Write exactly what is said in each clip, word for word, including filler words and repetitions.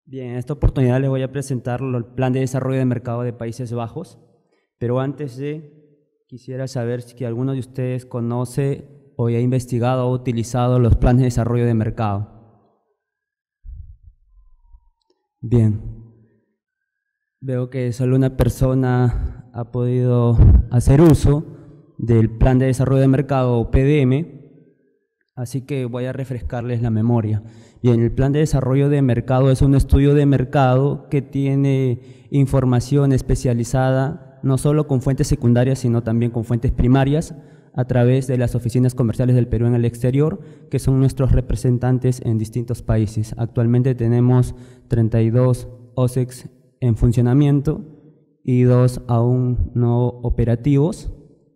Bien, en esta oportunidad les voy a presentar el Plan de Desarrollo de Mercado de Países Bajos, pero antes de, quisiera saber si que alguno de ustedes conoce o ya ha investigado o utilizado los planes de desarrollo de mercado. Bien, veo que solo una persona ha podido hacer uso del Plan de Desarrollo de Mercado o P D M, así que voy a refrescarles la memoria. Bien, el Plan de Desarrollo de Mercado es un estudio de mercado que tiene información especializada, no solo con fuentes secundarias, sino también con fuentes primarias, a través de las oficinas comerciales del Perú en el exterior, que son nuestros representantes en distintos países. Actualmente tenemos treinta y dos O S E Cs en funcionamiento y dos aún no operativos.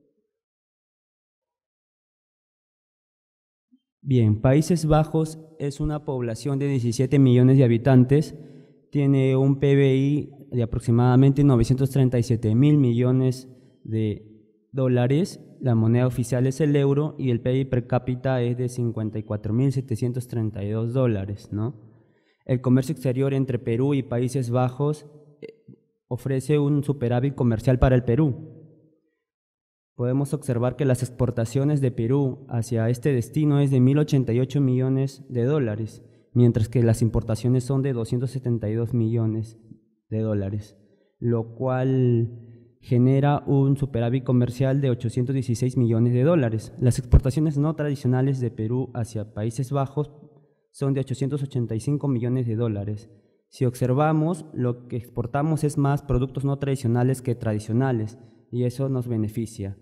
Bien, Países Bajos es una población de diecisiete millones de habitantes, tiene un P B I de aproximadamente novecientos treinta y siete mil millones de dólares, la moneda oficial es el euro y el P I B per cápita es de cincuenta y cuatro mil setecientos treinta y dos dólares, ¿no? El comercio exterior entre Perú y Países Bajos ofrece un superávit comercial para el Perú. Podemos observar que las exportaciones de Perú hacia este destino es de mil ochenta y ocho millones de dólares, mientras que las importaciones son de doscientos setenta y dos millones de dólares, lo cual genera un superávit comercial de ochocientos dieciséis millones de dólares. Las exportaciones no tradicionales de Perú hacia Países Bajos son de ochocientos ochenta y cinco millones de dólares. Si observamos, lo que exportamos es más productos no tradicionales que tradicionales, y eso nos beneficia.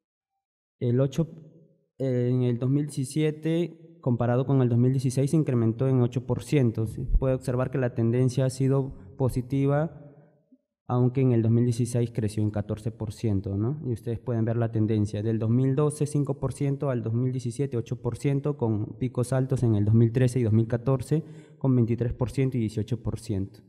El ocho, en el dos mil diecisiete, comparado con el dos mil dieciséis, se incrementó en ocho por ciento. Se puede observar que la tendencia ha sido positiva, aunque en el dos mil dieciséis creció en catorce por ciento, ¿no? Y ustedes pueden ver la tendencia del dos mil doce, cinco por ciento, al dos mil diecisiete, ocho por ciento, con picos altos en el dos mil trece y dos mil catorce, con veintitrés por ciento y dieciocho por ciento.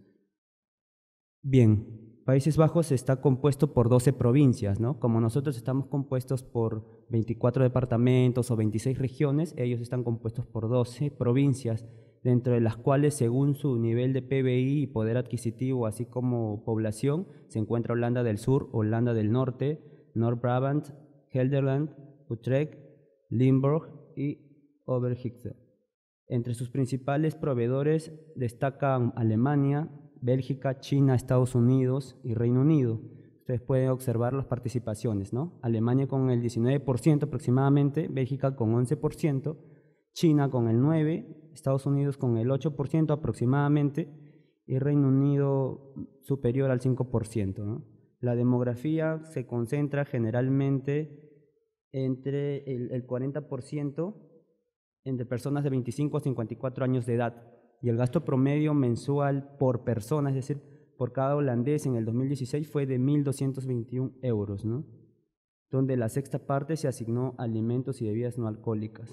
Bien. Países Bajos está compuesto por doce provincias, ¿no? Como nosotros estamos compuestos por veinticuatro departamentos o veintiséis regiones, ellos están compuestos por doce provincias, dentro de las cuales, según su nivel de P B I y poder adquisitivo, así como población, se encuentra Holanda del Sur, Holanda del Norte, Noord-Brabant, Gelderland, Utrecht, Limburg y Overijssel. Entre sus principales proveedores destacan Alemania, Bélgica, China, Estados Unidos y Reino Unido. Ustedes pueden observar las participaciones, ¿no? Alemania con el diecinueve por ciento aproximadamente, Bélgica con once por ciento, China con el nueve por ciento, Estados Unidos con el ocho por ciento aproximadamente y Reino Unido superior al cinco por ciento, ¿no? La demografía se concentra generalmente entre el, el cuarenta por ciento entre personas de veinticinco a cincuenta y cuatro años de edad. Y el gasto promedio mensual por persona, es decir, por cada holandés en el dos mil dieciséis fue de mil doscientos veintiún euros, ¿no? Donde la sexta parte se asignó a alimentos y bebidas no alcohólicas.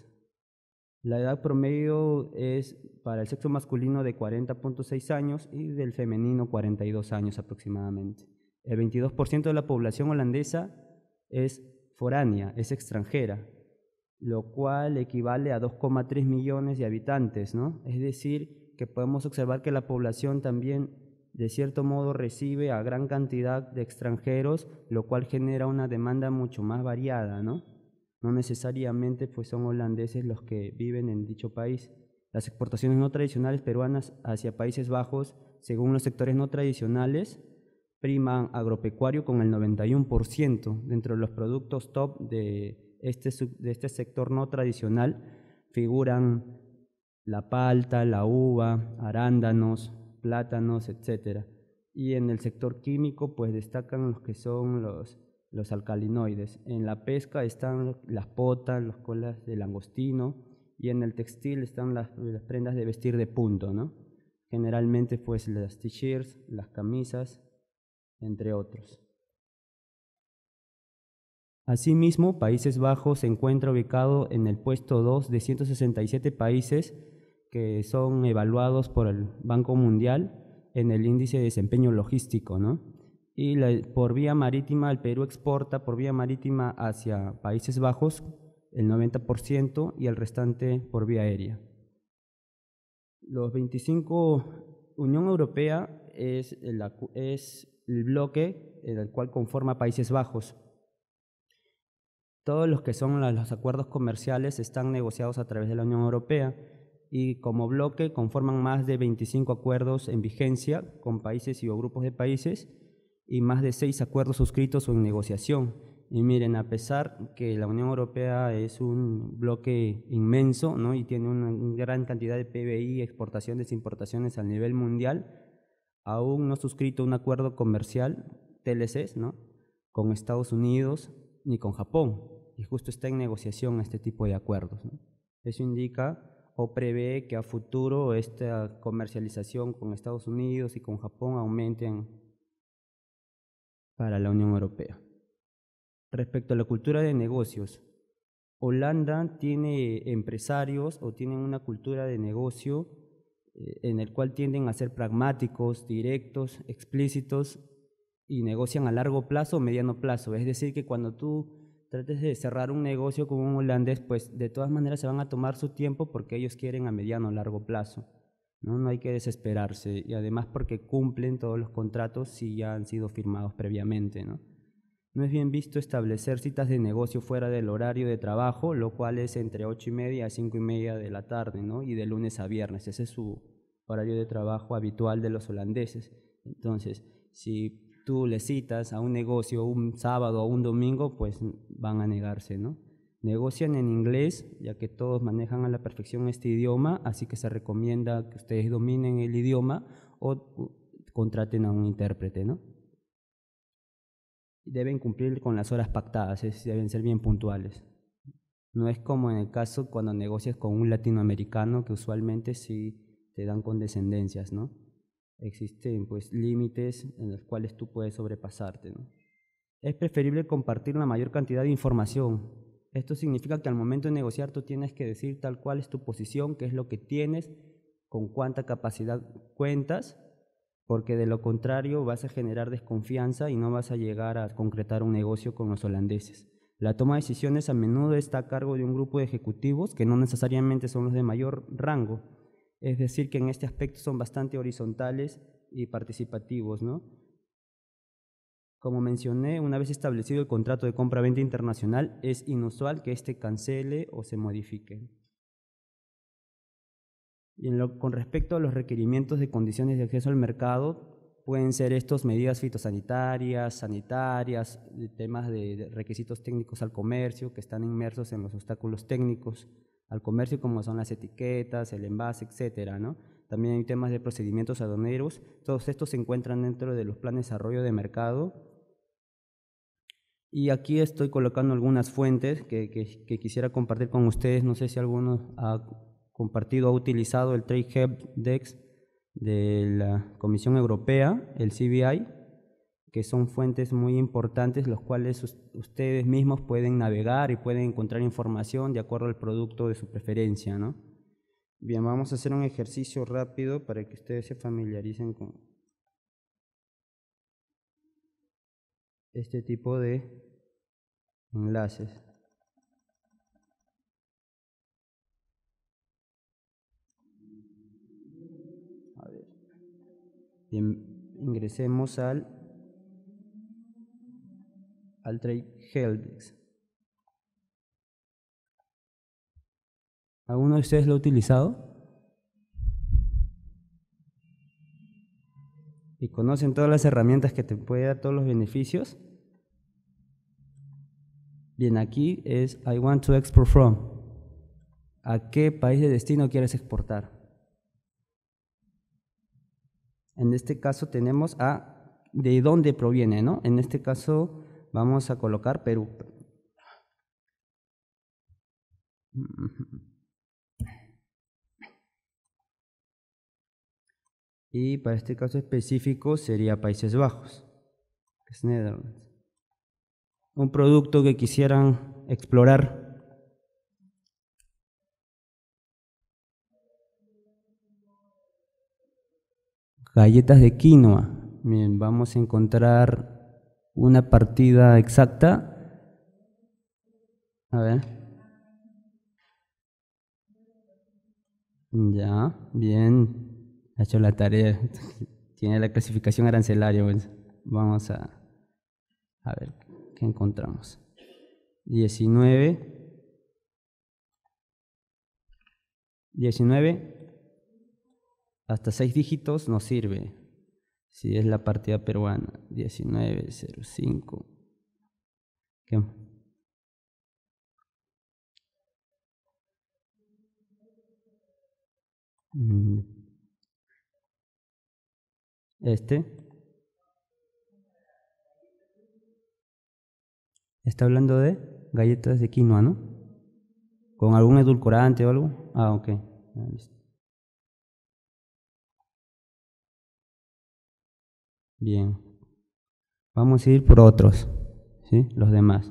La edad promedio es para el sexo masculino de cuarenta punto seis años y del femenino cuarenta y dos años aproximadamente. El veintidós por ciento de la población holandesa es foránea, es extranjera, lo cual equivale a dos coma tres millones de habitantes, ¿no? Es decir, que podemos observar que la población también, de cierto modo, recibe a gran cantidad de extranjeros, lo cual genera una demanda mucho más variada, ¿no? No necesariamente pues, son holandeses los que viven en dicho país. Las exportaciones no tradicionales peruanas hacia Países Bajos, según los sectores no tradicionales, priman agropecuario con el noventa y uno por ciento. Dentro de los productos top de Este, de este sector no tradicional figuran la palta, la uva, arándanos, plátanos, etcétera. Y en el sector químico pues destacan los que son los, los alcalinoides. En la pesca están las potas, las colas de langostino y en el textil están las, las prendas de vestir de punto, ¿no? Generalmente pues las t-shirts, las camisas, entre otros. Asimismo, Países Bajos se encuentra ubicado en el puesto dos de ciento sesenta y siete países que son evaluados por el Banco Mundial en el índice de desempeño logístico, ¿no? Y la, por vía marítima, el Perú exporta por vía marítima hacia Países Bajos el noventa por ciento y el restante por vía aérea. Los veinticinco Unión Europea es, la, es el bloque en el cual conforma Países Bajos. Todos los que son los acuerdos comerciales están negociados a través de la Unión Europea y como bloque conforman más de veinticinco acuerdos en vigencia con países y o grupos de países y más de seis acuerdos suscritos o en negociación. Y miren, a pesar que la Unión Europea es un bloque inmenso, ¿no? Y tiene una, una gran cantidad de P B I, exportaciones e importaciones a nivel mundial, aún no ha suscrito un acuerdo comercial, T L Cs, ¿no? Con Estados Unidos ni con Japón, y justo está en negociación este tipo de acuerdos, ¿no? Eso indica o prevé que a futuro esta comercialización con Estados Unidos y con Japón aumenten para la Unión Europea. Respecto a la cultura de negocios, Holanda tiene empresarios o tienen una cultura de negocio eh, en el cual tienden a ser pragmáticos, directos, explícitos y negocian a largo plazo o mediano plazo. Es decir, que cuando tú trates de cerrar un negocio con un holandés, pues de todas maneras se van a tomar su tiempo porque ellos quieren a mediano o largo plazo, ¿no? No hay que desesperarse, y además porque cumplen todos los contratos si ya han sido firmados previamente, ¿no? No es bien visto establecer citas de negocio fuera del horario de trabajo, lo cual es entre ocho y media a cinco y media de la tarde, ¿no? Y de lunes a viernes. Ese es su horario de trabajo habitual de los holandeses. Entonces, si tú le citas a un negocio un sábado o un domingo, pues van a negarse, ¿no? Negocian en inglés, ya que todos manejan a la perfección este idioma, así que se recomienda que ustedes dominen el idioma o contraten a un intérprete, ¿no? Deben cumplir con las horas pactadas, es, deben ser bien puntuales. No es como en el caso cuando negocias con un latinoamericano, que usualmente sí te dan condescendencias, ¿no? Existen pues límites en los cuales tú puedes sobrepasarte, ¿no? Es preferible compartir la mayor cantidad de información. Esto significa que al momento de negociar tú tienes que decir tal cual es tu posición, qué es lo que tienes, con cuánta capacidad cuentas, porque de lo contrario vas a generar desconfianza y no vas a llegar a concretar un negocio con los holandeses. La toma de decisiones a menudo está a cargo de un grupo de ejecutivos que no necesariamente son los de mayor rango, es decir, que en este aspecto son bastante horizontales y participativos, ¿no? Como mencioné, una vez establecido el contrato de compra-venta internacional, es inusual que éste cancele o se modifique. Y en lo, con respecto a los requerimientos de condiciones de acceso al mercado, pueden ser estos medidas fitosanitarias, sanitarias, de temas de, de requisitos técnicos al comercio, que están inmersos en los obstáculos técnicos al comercio, como son las etiquetas, el envase, etcétera, ¿no? También hay temas de procedimientos aduaneros. Todos estos se encuentran dentro de los planes de desarrollo de mercado. Y aquí estoy colocando algunas fuentes que, que, que quisiera compartir con ustedes. No sé si alguno ha compartido, ha utilizado el Trade Help Desk de la Comisión Europea, el C B I, que son fuentes muy importantes, los cuales ustedes mismos pueden navegar y pueden encontrar información de acuerdo al producto de su preferencia, ¿no? Bien, vamos a hacer un ejercicio rápido para que ustedes se familiaricen con este tipo de enlaces. A ver. Bien, ingresemos al, al Trade Help Desk. ¿Alguno de ustedes lo ha utilizado? ¿Y conocen todas las herramientas que te puede dar, todos los beneficios? Bien, aquí es I want to export from. ¿A qué país de destino quieres exportar? En este caso tenemos a de dónde proviene, ¿no? En este caso vamos a colocar Perú. Y para este caso específico sería Países Bajos, que es Netherlands. Un producto que quisieran explorar. Galletas de quinoa. Bien, vamos a encontrar una partida exacta. A ver. Ya, bien. Ha hecho la tarea, tiene la clasificación arancelaria. Pues. Vamos a, a ver qué encontramos. diecinueve. diecinueve, hasta seis dígitos nos sirve, si es la partida peruana. diecinueve cero cinco. ¿Qué? Este. Está hablando de galletas de quinoa, ¿no? ¿Con algún edulcorante o algo? Ah, ok. Bien. Vamos a ir por otros, ¿sí? Los demás.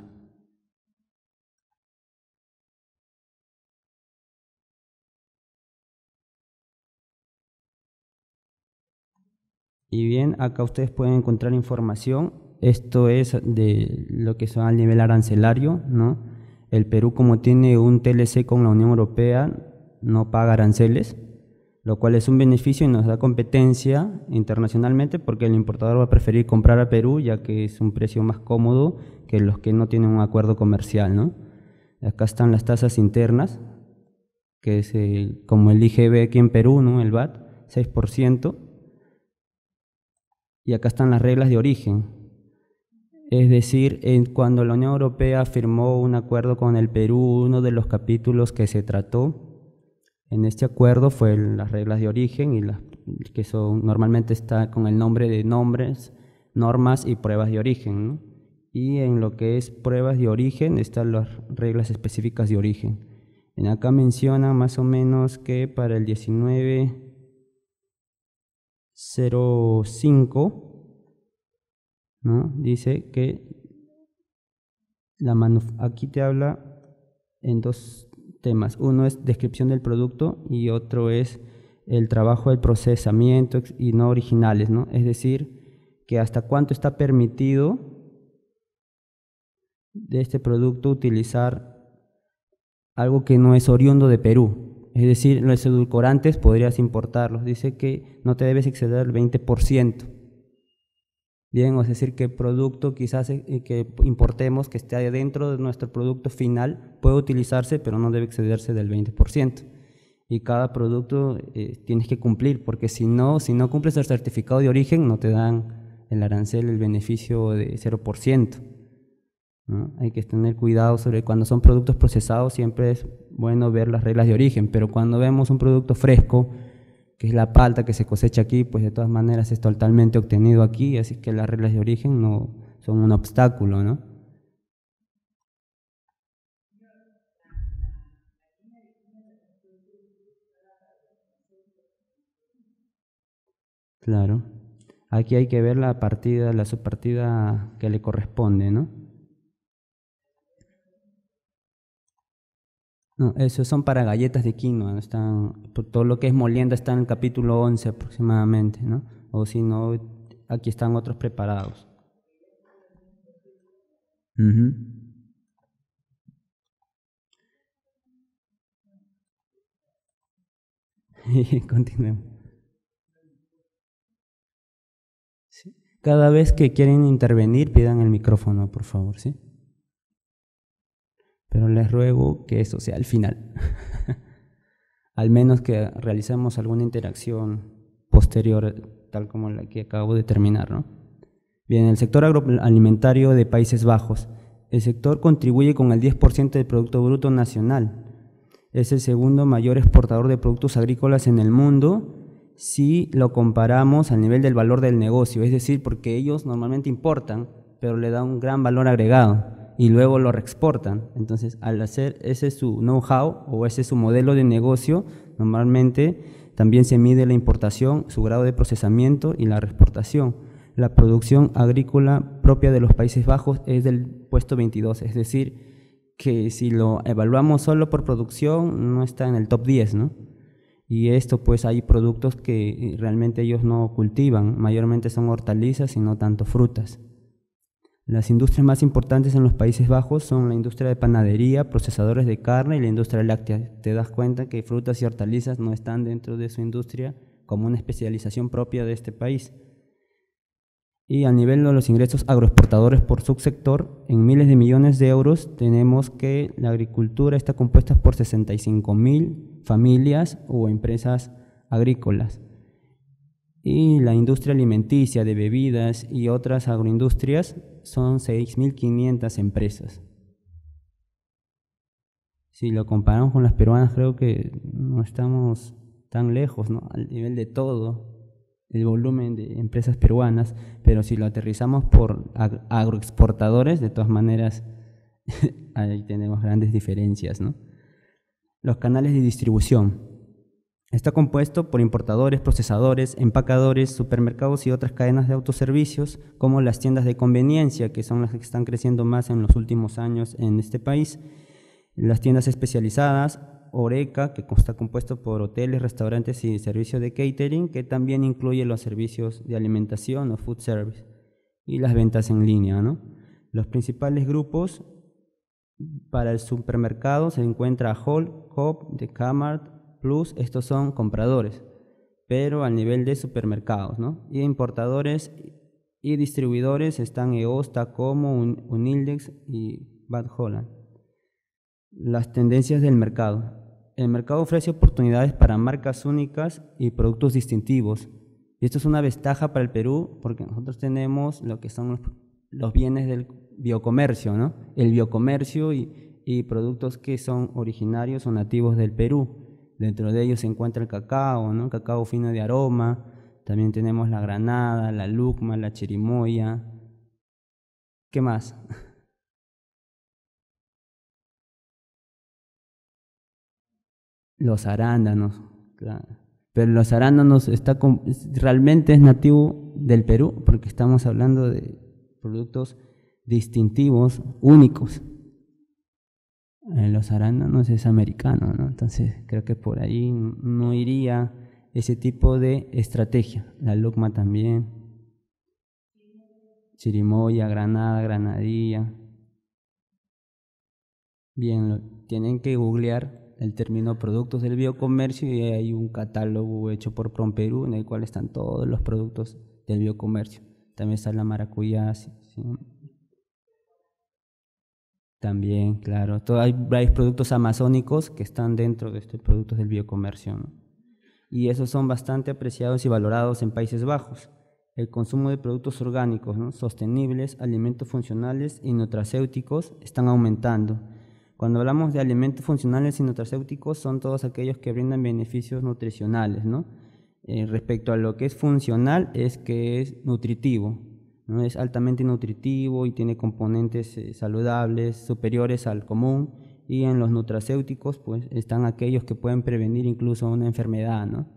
Y bien, acá ustedes pueden encontrar información. Esto es de lo que son al nivel arancelario, ¿no? El Perú, como tiene un T L C con la Unión Europea, no paga aranceles, lo cual es un beneficio y nos da competencia internacionalmente porque el importador va a preferir comprar a Perú ya que es un precio más cómodo que los que no tienen un acuerdo comercial, ¿no? Acá están las tasas internas, que es el, como el I G B aquí en Perú, ¿no? El V A T, seis por ciento. Y acá están las reglas de origen. Es decir, en, cuando la Unión Europea firmó un acuerdo con el Perú, uno de los capítulos que se trató en este acuerdo fue las reglas de origen, y las, que son, normalmente está con el nombre de nombres, normas y pruebas de origen, ¿no? Y en lo que es pruebas de origen están las reglas específicas de origen. En acá menciona más o menos que para el diecinueve cero cinco, ¿no? Dice que la aquí te habla en dos temas. Uno es descripción del producto y otro es el trabajo del procesamiento y no originales, ¿no? Es decir, que hasta cuánto está permitido de este producto utilizar algo que no es oriundo de Perú. Es decir, los edulcorantes podrías importarlos. Dice que no te debes exceder el veinte por ciento. Bien, es decir, que el producto quizás que importemos, que esté dentro de nuestro producto final, puede utilizarse, pero no debe excederse del veinte por ciento. Y cada producto eh, tienes que cumplir, porque si no, si no cumples el certificado de origen, no te dan el arancel, el beneficio de cero por ciento. ¿No? Hay que tener cuidado sobre cuando son productos procesados, siempre es bueno ver las reglas de origen, pero cuando vemos un producto fresco, que es la palta que se cosecha aquí, pues de todas maneras es totalmente obtenido aquí, así que las reglas de origen no son un obstáculo, ¿no? Claro. Aquí hay que ver la partida, la subpartida que le corresponde, ¿no? No, esos son para galletas de quinoa, están, todo lo que es molienda está en el capítulo once aproximadamente, ¿no? O si no, aquí están otros preparados. Uh-huh. Continuemos. Sí. Cada vez que quieren intervenir, pidan el micrófono, por favor, ¿sí? Pero les ruego que eso sea al final. Al menos que realicemos alguna interacción posterior, tal como la que acabo de terminar, ¿no? Bien, el sector agroalimentario de Países Bajos. El sector contribuye con el diez por ciento del Producto Bruto Nacional. Es el segundo mayor exportador de productos agrícolas en el mundo si lo comparamos al nivel del valor del negocio, es decir, porque ellos normalmente importan, pero le dan un gran valor agregado y luego lo reexportan. Entonces, al hacer ese es su know-how o ese es su modelo de negocio, normalmente también se mide la importación, su grado de procesamiento y la reexportación. La producción agrícola propia de los Países Bajos es del puesto veintidós, es decir, que si lo evaluamos solo por producción no está en el top diez, ¿no? Y esto pues hay productos que realmente ellos no cultivan, mayormente son hortalizas y no tanto frutas. Las industrias más importantes en los Países Bajos son la industria de panadería, procesadores de carne y la industria láctea. Te das cuenta que frutas y hortalizas no están dentro de su industria como una especialización propia de este país. Y a nivel de los ingresos agroexportadores por subsector, en miles de millones de euros tenemos que la agricultura está compuesta por sesenta y cinco mil familias o empresas agrícolas. Y la industria alimenticia de bebidas y otras agroindustrias son seis mil quinientas empresas. Si lo comparamos con las peruanas, creo que no estamos tan lejos, ¿no? Al nivel de todo el volumen de empresas peruanas, pero si lo aterrizamos por ag agroexportadores, de todas maneras, ahí tenemos grandes diferencias, ¿no? Los canales de distribución. Está compuesto por importadores, procesadores, empacadores, supermercados y otras cadenas de autoservicios, como las tiendas de conveniencia, que son las que están creciendo más en los últimos años en este país, las tiendas especializadas, Horeca, que está compuesto por hoteles, restaurantes y servicios de catering, que también incluye los servicios de alimentación o food service, y las ventas en línea, ¿no? Los principales grupos para el supermercado se encuentra Hall, Coop, Decamart, Plus, estos son compradores, pero al nivel de supermercados, ¿no? Y importadores y distribuidores están Eosta, Como, Unildex y Bad Holland. Las tendencias del mercado. El mercado ofrece oportunidades para marcas únicas y productos distintivos. Y esto es una ventaja para el Perú porque nosotros tenemos lo que son los, los bienes del biocomercio, ¿no? El biocomercio y, y productos que son originarios o nativos del Perú. Dentro de ellos se encuentra el cacao, ¿no? Cacao fino de aroma. También tenemos la granada, la lucma, la chirimoya. ¿Qué más? Los arándanos, claro. Pero los arándanos está con, realmente es nativo del Perú, porque estamos hablando de productos distintivos, únicos. Eh, los arándanos es americano, ¿no? Entonces creo que por ahí no iría ese tipo de estrategia. La lucma también, chirimoya, granada, granadilla. Bien, lo, tienen que googlear el término productos del biocomercio y hay un catálogo hecho por PROMPERÚ en el cual están todos los productos del biocomercio. También está la maracuyá, sí, sí. También, claro. Todo, hay varios productos amazónicos que están dentro de estos productos del biocomercio, ¿no? Y esos son bastante apreciados y valorados en Países Bajos. El consumo de productos orgánicos, ¿no? Sostenibles, alimentos funcionales y nutracéuticos están aumentando. Cuando hablamos de alimentos funcionales y nutracéuticos son todos aquellos que brindan beneficios nutricionales, ¿no? Eh, respecto a lo que es funcional es que es nutritivo, ¿no? Es altamente nutritivo y tiene componentes eh, saludables superiores al común, y en los nutracéuticos pues están aquellos que pueden prevenir incluso una enfermedad, ¿no?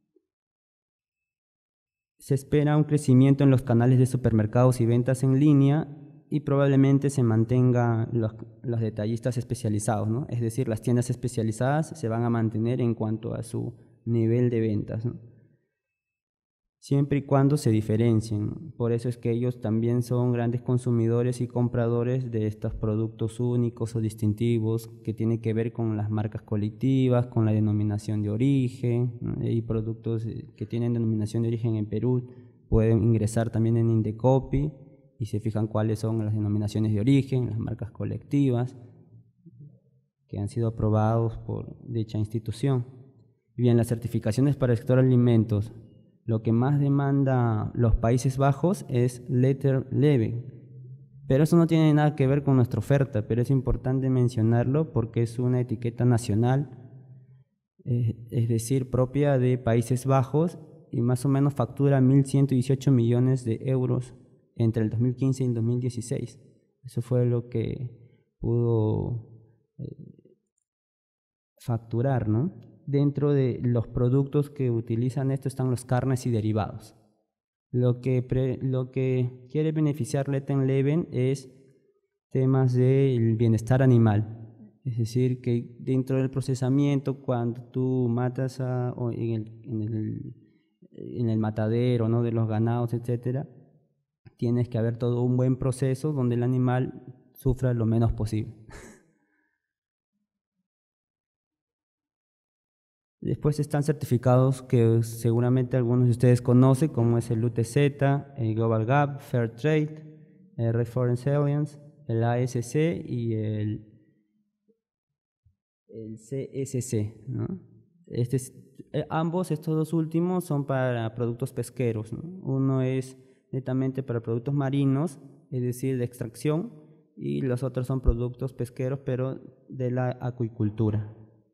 Se espera un crecimiento en los canales de supermercados y ventas en línea y probablemente se mantenga los, los detallistas especializados, ¿no? Es decir, las tiendas especializadas se van a mantener en cuanto a su nivel de ventas, ¿no? Siempre y cuando se diferencien. Por eso es que ellos también son grandes consumidores y compradores de estos productos únicos o distintivos que tienen que ver con las marcas colectivas, con la denominación de origen, ¿no? Y productos que tienen denominación de origen en Perú pueden ingresar también en Indecopi y se fijan cuáles son las denominaciones de origen, las marcas colectivas que han sido aprobados por dicha institución. Bien, las certificaciones para el sector alimentos. Lo que más demanda los Países Bajos es Letter Level, pero eso no tiene nada que ver con nuestra oferta, pero es importante mencionarlo porque es una etiqueta nacional, eh, es decir, propia de Países Bajos, y más o menos factura mil ciento dieciocho millones de euros entre el dos mil quince y el dos mil dieciséis. Eso fue lo que pudo eh, facturar, ¿no? Dentro de los productos que utilizan esto están los carnes y derivados. Lo que, pre, lo que quiere beneficiar Let and Leven es temas del bienestar animal. Es decir, que dentro del procesamiento, cuando tú matas a, o en, el, en, el, en el matadero, ¿no? De los ganados, etcétera, tienes que haber todo un buen proceso donde el animal sufra lo menos posible. Después están certificados que seguramente algunos de ustedes conocen, como es el U T Z, el Global Gap, Fair Trade, el Reference Alliance, el A S C y el, el C S C, ¿no? Este es, eh, ambos, estos dos últimos, son para productos pesqueros, ¿no? Uno es netamente para productos marinos, es decir, de extracción, y los otros son productos pesqueros, pero de la acuicultura.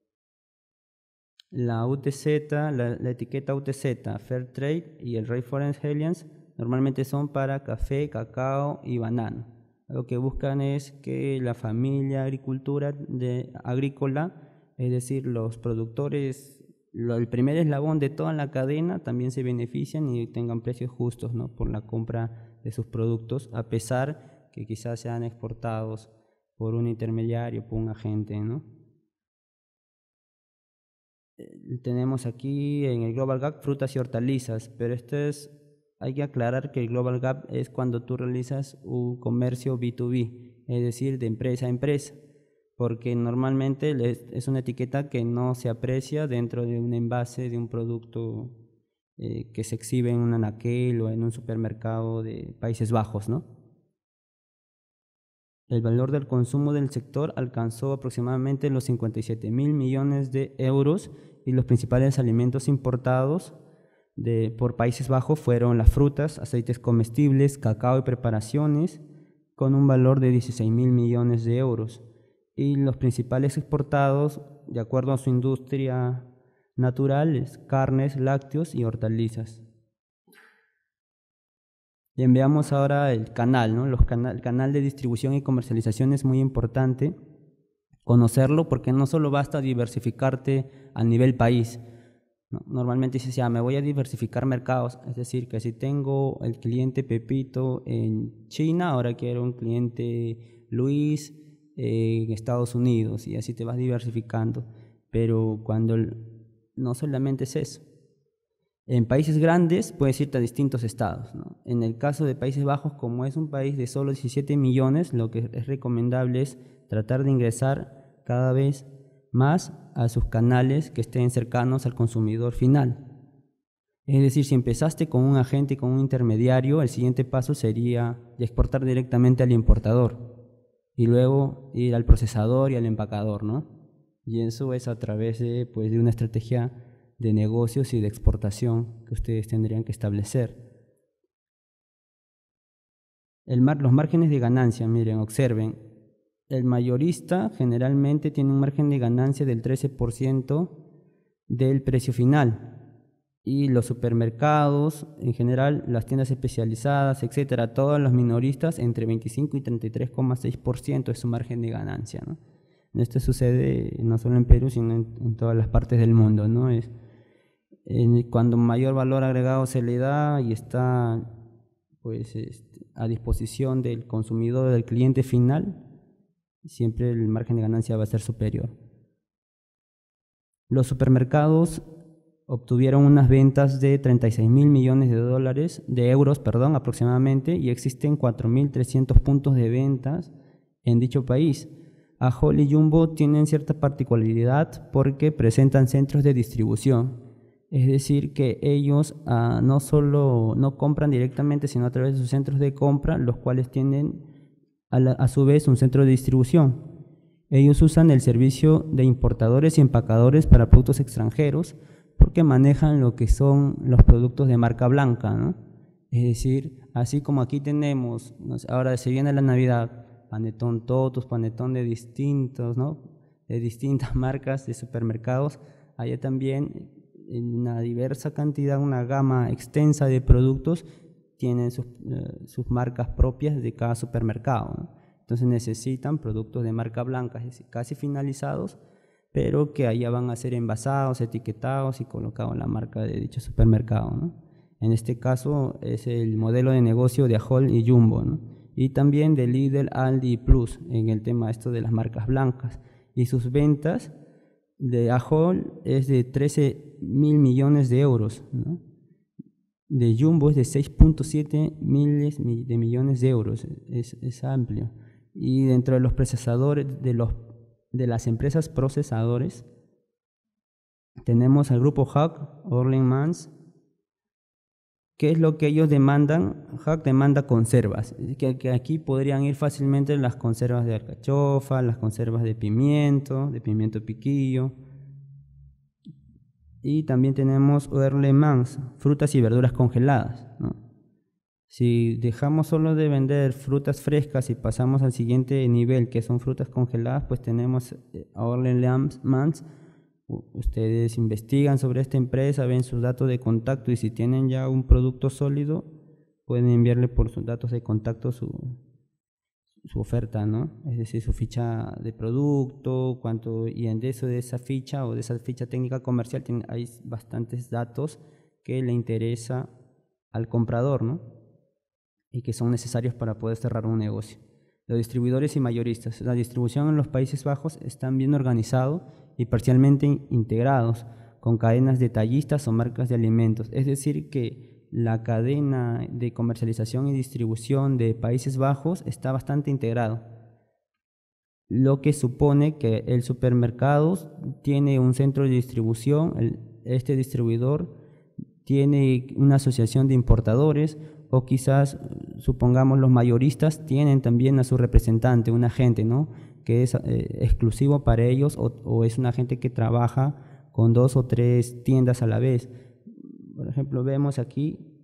La U T Z, la, la etiqueta U T Z, Fair Trade y el Rainforest Alliance normalmente son para café, cacao y banano. Lo que buscan es que la familia agricultura de, agrícola, es decir, los productores, lo, el primer eslabón de toda la cadena, también se benefician y tengan precios justos, ¿no?, por la compra de sus productos, a pesar que quizás sean exportados por un intermediario, por un agente, ¿no? Tenemos aquí en el Global Gap frutas y hortalizas, pero esto es, hay que aclarar que el Global Gap es cuando tú realizas un comercio B dos B, es decir, de empresa a empresa, porque normalmente es una etiqueta que no se aprecia dentro de un envase de un producto eh, que se exhibe en un anaquel o en un supermercado de Países Bajos, ¿no? El valor del consumo del sector alcanzó aproximadamente los cincuenta y siete mil millones de euros y los principales alimentos importados de, por Países Bajos fueron las frutas, aceites comestibles, cacao y preparaciones, con un valor de dieciséis mil millones de euros. Y los principales exportados, de acuerdo a su industria natural, carnes, lácteos y hortalizas. Bien, veamos ahora el canal, ¿no? Los canal, el canal de distribución y comercialización es muy importante conocerlo, porque no solo basta diversificarte a nivel país, ¿no? Normalmente dices, ya, me voy a diversificar mercados, es decir, que si tengo el cliente Pepito en China, ahora quiero un cliente Luis en Estados Unidos, y así te vas diversificando. Pero cuando no solamente es eso. En países grandes puedes irte a distintos estados, ¿no? En el caso de Países Bajos, como es un país de solo diecisiete millones, lo que es recomendable es tratar de ingresar cada vez más a sus canales que estén cercanos al consumidor final. Es decir, si empezaste con un agente, con un intermediario, el siguiente paso sería exportar directamente al importador y luego ir al procesador y al empacador, ¿no? Y eso es a través de, pues, de una estrategia de negocios y de exportación que ustedes tendrían que establecer. El mar, los márgenes de ganancia, miren, observen, el mayorista generalmente tiene un margen de ganancia del trece por ciento del precio final, y los supermercados, en general, las tiendas especializadas, etcétera, todos los minoristas entre veinticinco y treinta y tres coma seis por ciento es su margen de ganancia, ¿no? Esto sucede no solo en Perú, sino en, en todas las partes del mundo, ¿no? Es, en, cuando mayor valor agregado se le da y está, pues, este, a disposición del consumidor, del cliente final, siempre el margen de ganancia va a ser superior. Los supermercados obtuvieron unas ventas de treinta y seis mil millones de dólares, de euros, perdón, aproximadamente, y existen cuatro mil trescientos puntos de ventas en dicho país. Ahold y Jumbo tienen cierta particularidad porque presentan centros de distribución, es decir, que ellos ah, no solo no compran directamente, sino a través de sus centros de compra, los cuales tienen a, la, a su vez un centro de distribución. Ellos usan el servicio de importadores y empacadores para productos extranjeros, porque manejan lo que son los productos de marca blanca, ¿no? Es decir, así como aquí tenemos, ahora se viene la Navidad, Panetón Totus, Panetón de distintos, ¿no?, de distintas marcas de supermercados, allá también en una diversa cantidad, una gama extensa de productos tienen sus, uh, sus marcas propias de cada supermercado, ¿no? Entonces necesitan productos de marca blanca, es decir, casi finalizados, pero que allá van a ser envasados, etiquetados y colocados en la marca de dicho supermercado, ¿no? En este caso es el modelo de negocio de Ahold y Jumbo, ¿no? Y también de Lidl, Aldi y Plus en el tema esto de las marcas blancas. Y sus ventas de Ahold es de trece mil millones de euros, ¿no? De Jumbo es de seis punto siete miles de millones de euros, es, es amplio. Y dentro de los procesadores, de, los, de las empresas procesadores, tenemos al grupo H A C, Orlen Mans. ¿Qué es lo que ellos demandan? H A C demanda conservas, que, que aquí podrían ir fácilmente las conservas de alcachofa, las conservas de pimiento, de pimiento piquillo. Y también tenemos Orlen Mans, frutas y verduras congeladas, ¿no? Si dejamos solo de vender frutas frescas y pasamos al siguiente nivel, que son frutas congeladas, pues tenemos a Orlen Mans. Ustedes investigan sobre esta empresa, ven sus datos de contacto y si tienen ya un producto sólido, pueden enviarle por sus datos de contacto su, su oferta, ¿no? Es decir, su ficha de producto, cuánto, y en eso de esa ficha o de esa ficha técnica comercial tiene, hay bastantes datos que le interesa al comprador, ¿no? Y que son necesarios para poder cerrar un negocio. Los distribuidores y mayoristas. La distribución en los Países Bajos están bien organizados y parcialmente integrados con cadenas detallistas o marcas de alimentos. Es decir, que la cadena de comercialización y distribución de Países Bajos está bastante integrado, lo que supone que el supermercado tiene un centro de distribución, el, este distribuidor tiene una asociación de importadores, o quizás, supongamos, los mayoristas tienen también a su representante, un agente, ¿no?, que es eh, exclusivo para ellos, o, o es un agente que trabaja con dos o tres tiendas a la vez. Por ejemplo, vemos aquí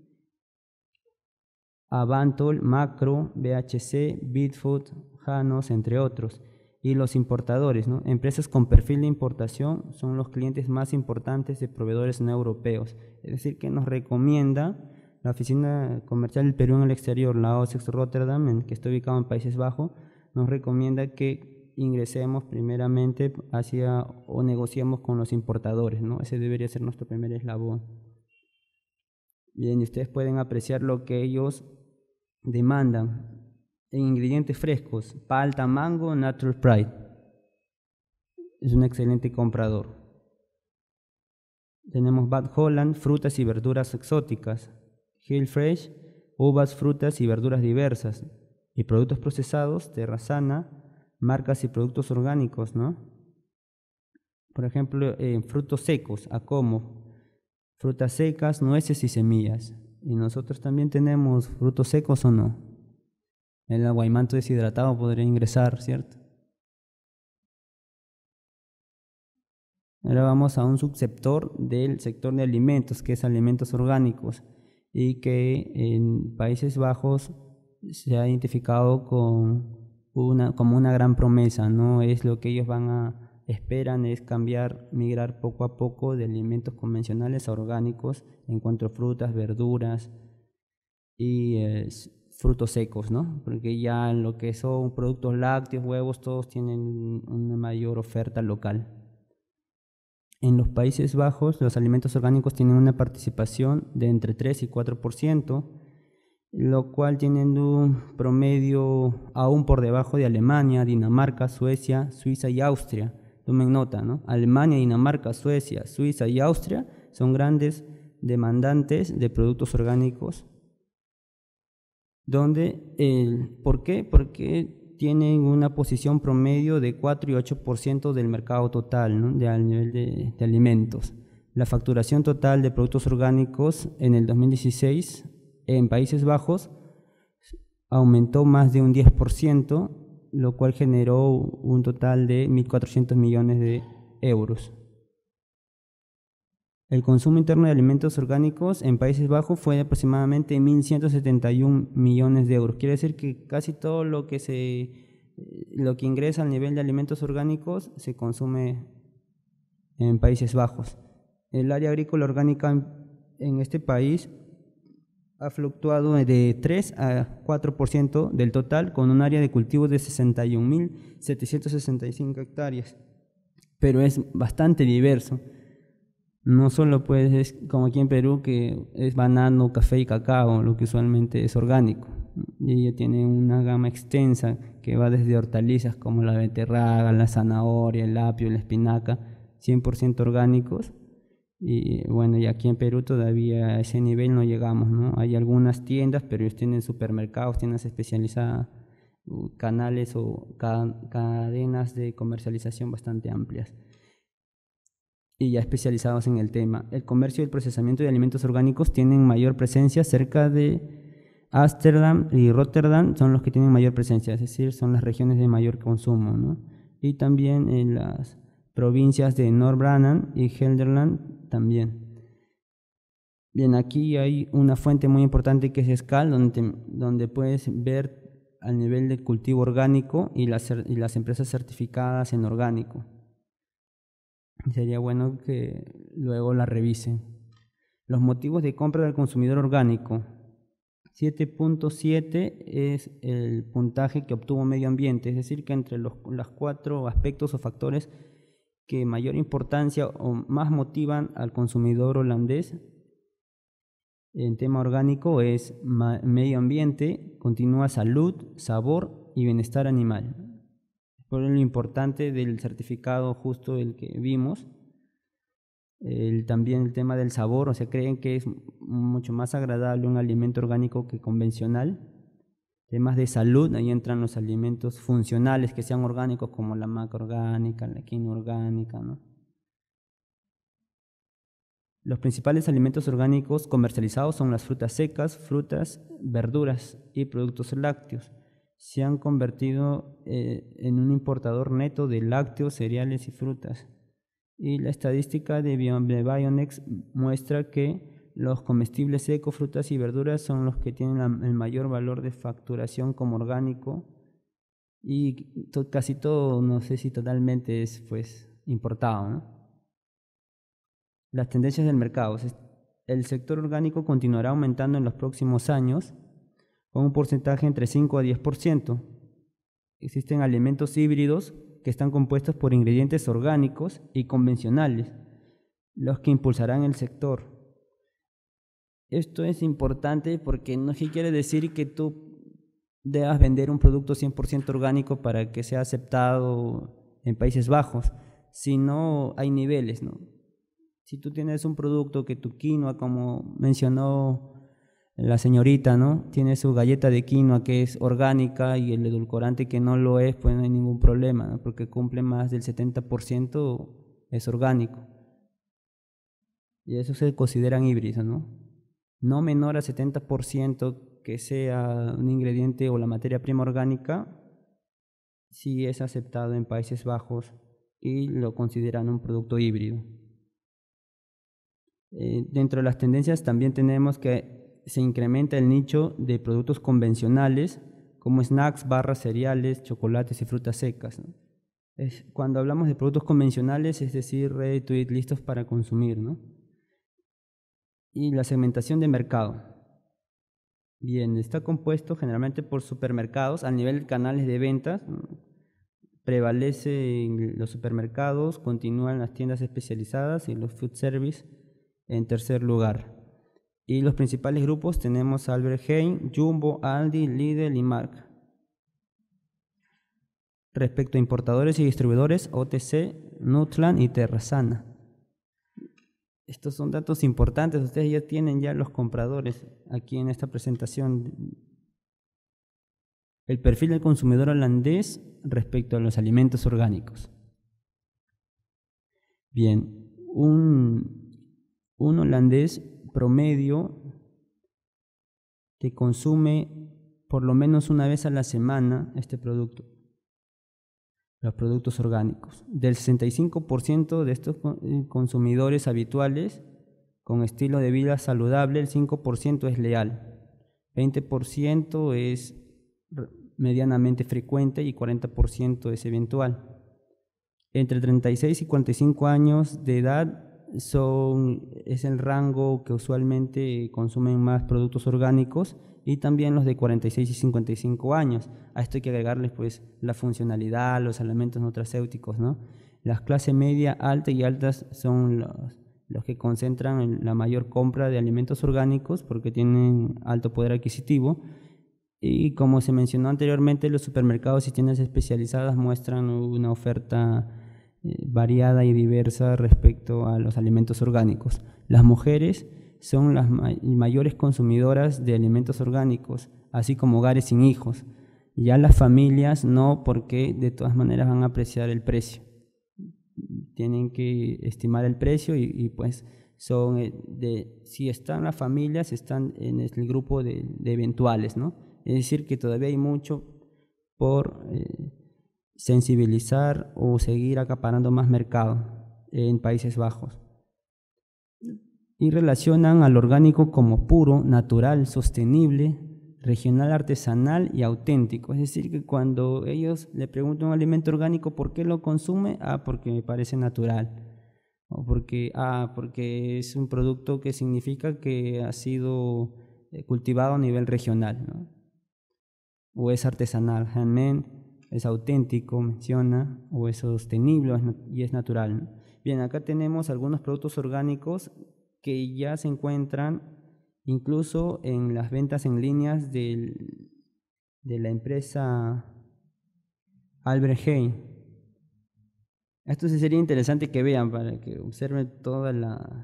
Avantol, Macro, B H C, Bitfood, Janos, entre otros. Y los importadores, ¿no?, empresas con perfil de importación son los clientes más importantes de proveedores no europeos. Es decir, que nos recomienda la Oficina Comercial del Perú en el exterior, la O S E X Rotterdam, que está ubicado en Países Bajos, nos recomienda que ingresemos primeramente hacia o negociemos con los importadores, ¿no? Ese debería ser nuestro primer eslabón. Bien, ustedes pueden apreciar lo que ellos demandan en ingredientes frescos: palta, mango, Natural Pride. Es un excelente comprador. Tenemos Bad Holland, frutas y verduras exóticas. Hill Fresh, uvas, frutas y verduras diversas. Y productos procesados, Terrazana, marcas y productos orgánicos, ¿no? Por ejemplo, en eh, frutos secos, Acomo, frutas secas, nueces y semillas. Y nosotros también tenemos frutos secos, ¿o no? El aguaimanto deshidratado podría ingresar, ¿cierto? Ahora vamos a un subsector del sector de alimentos, que es alimentos orgánicos, y que en Países Bajos se ha identificado con una, como una gran promesa, ¿no? Es lo que ellos van a, esperan es cambiar, migrar poco a poco de alimentos convencionales a orgánicos en cuanto a frutas, verduras y eh, frutos secos, ¿no? Porque ya en lo que son productos lácteos, huevos, todos tienen una mayor oferta local. En los Países Bajos, los alimentos orgánicos tienen una participación de entre tres y cuatro por ciento, lo cual tienen un promedio aún por debajo de Alemania, Dinamarca, Suecia, Suiza y Austria. Tomen nota, ¿no? Alemania, Dinamarca, Suecia, Suiza y Austria son grandes demandantes de productos orgánicos. Donde, el, ¿por qué? Porque tienen una posición promedio de cuatro y ocho por ciento del mercado total, ¿no?, de, a nivel de, de alimentos. La facturación total de productos orgánicos en el dos mil dieciséis en Países Bajos aumentó más de un diez por ciento, lo cual generó un total de mil cuatrocientos millones de euros. El consumo interno de alimentos orgánicos en Países Bajos fue de aproximadamente mil ciento setenta y un millones de euros. Quiere decir que casi todo lo que, se, lo que ingresa al nivel de alimentos orgánicos se consume en Países Bajos. El área agrícola orgánica en, en este país ha fluctuado de tres a cuatro por ciento del total, con un área de cultivo de sesenta y un mil setecientos sesenta y cinco hectáreas, pero es bastante diverso. No solo pues es como aquí en Perú, que es banano, café y cacao, lo que usualmente es orgánico. Y ella tiene una gama extensa que va desde hortalizas como la beterraga, la zanahoria, el apio, la espinaca, cien por ciento orgánicos. Y bueno, y aquí en Perú todavía a ese nivel no llegamos, ¿no? Hay algunas tiendas, pero ellos tienen supermercados, tiendas especializadas, canales o cadenas de comercialización bastante amplias. y ya especializados en el tema. El comercio y el procesamiento de alimentos orgánicos tienen mayor presencia cerca de Ámsterdam y Rotterdam, son los que tienen mayor presencia, es decir, son las regiones de mayor consumo, ¿no? Y también en las provincias de Noord-Brabant y Gelderland también. Bien, aquí hay una fuente muy importante que es Scal, donde, donde puedes ver al nivel del cultivo orgánico y las, y las empresas certificadas en orgánico. Sería bueno que luego la revisen. Los motivos de compra del consumidor orgánico. siete punto siete es el puntaje que obtuvo medio ambiente, es decir, que entre los, los cuatro aspectos o factores que mayor importancia o más motivan al consumidor holandés en tema orgánico es medio ambiente, continua salud, sabor y bienestar animal. Por lo importante del certificado justo el que vimos, el, también el tema del sabor, o sea, creen que es mucho más agradable un alimento orgánico que convencional. Temas de salud, ahí entran los alimentos funcionales que sean orgánicos como la maca orgánica, la quinoa orgánica, ¿no? Los principales alimentos orgánicos comercializados son las frutas secas, frutas, verduras y productos lácteos. Se han convertido eh, en un importador neto de lácteos, cereales y frutas. Y la estadística de Bionex muestra que los comestibles secos, frutas y verduras son los que tienen la, el mayor valor de facturación como orgánico, y to, casi todo, no sé si totalmente, es pues importado, ¿no? Las tendencias del mercado. El sector orgánico continuará aumentando en los próximos años con un porcentaje entre cinco a diez por ciento. Existen alimentos híbridos que están compuestos por ingredientes orgánicos y convencionales, los que impulsarán el sector. Esto es importante porque no quiere decir que tú debas vender un producto cien por ciento orgánico para que sea aceptado en Países Bajos, sino hay niveles, ¿no? Si tú tienes un producto que tu quinoa, como mencionó la señorita, ¿no?, tiene su galleta de quinoa que es orgánica y el edulcorante que no lo es, pues no hay ningún problema, ¿no?, porque cumple más del setenta por ciento es orgánico. Y eso se consideran híbridos, ¿no? No menor a setenta por ciento que sea un ingrediente o la materia prima orgánica, sí es aceptado en Países Bajos y lo consideran un producto híbrido. Eh, dentro de las tendencias también tenemos que se incrementa el nicho de productos convencionales como snacks, barras, cereales, chocolates y frutas secas, ¿no? Es, cuando hablamos de productos convencionales, es decir, ready to eat, listos para consumir, ¿no? Y la segmentación de mercado. Bien, está compuesto generalmente por supermercados a nivel de canales de ventas, ¿no? Prevalecen los supermercados, continúan las tiendas especializadas y los food service en tercer lugar. Y los principales grupos tenemos Albert Heijn, Jumbo, Aldi, Lidl y Mark. Respecto a importadores y distribuidores, O T C, Nutland y Terrasana. Estos son datos importantes, ustedes ya tienen ya los compradores aquí en esta presentación. El perfil del consumidor holandés respecto a los alimentos orgánicos. Bien, un Un holandés promedio que consume por lo menos una vez a la semana este producto, los productos orgánicos. Del sesenta y cinco por ciento de estos consumidores habituales con estilo de vida saludable, el cinco por ciento es leal, veinte por ciento es medianamente frecuente y cuarenta por ciento es eventual. Entre treinta y seis y cuarenta y cinco años de edad Son, es el rango que usualmente consumen más productos orgánicos, y también los de cuarenta y seis y cincuenta y cinco años. A esto hay que agregarles pues la funcionalidad, los elementos nutracéuticos, ¿no? Las clases media, alta y altas son los, los que concentran la mayor compra de alimentos orgánicos porque tienen alto poder adquisitivo. Y como se mencionó anteriormente, los supermercados y tiendas especializadas muestran una oferta variada y diversa respecto a los alimentos orgánicos. Las mujeres son las may- mayores consumidoras de alimentos orgánicos, así como hogares sin hijos. Ya las familias no, porque de todas maneras van a apreciar el precio. tienen que estimar el precio y, y pues son eh, de, si están las familias, están en el grupo de, de eventuales, ¿no? Es decir, que todavía hay mucho por eh, sensibilizar o seguir acaparando más mercado en Países Bajos. Y relacionan al orgánico como puro, natural, sostenible, regional, artesanal y auténtico. Es decir, que cuando ellos le preguntan a un alimento orgánico ¿por qué lo consume? Ah, porque me parece natural. O porque, ah, porque es un producto que significa que ha sido cultivado a nivel regional, ¿no? O es artesanal, handmade, es auténtico, menciona, o es sostenible y es natural, ¿no? Bien, acá tenemos algunos productos orgánicos que ya se encuentran incluso en las ventas en líneas del, de la empresa Albert Heijn. Esto sí sería interesante que vean para que observen toda la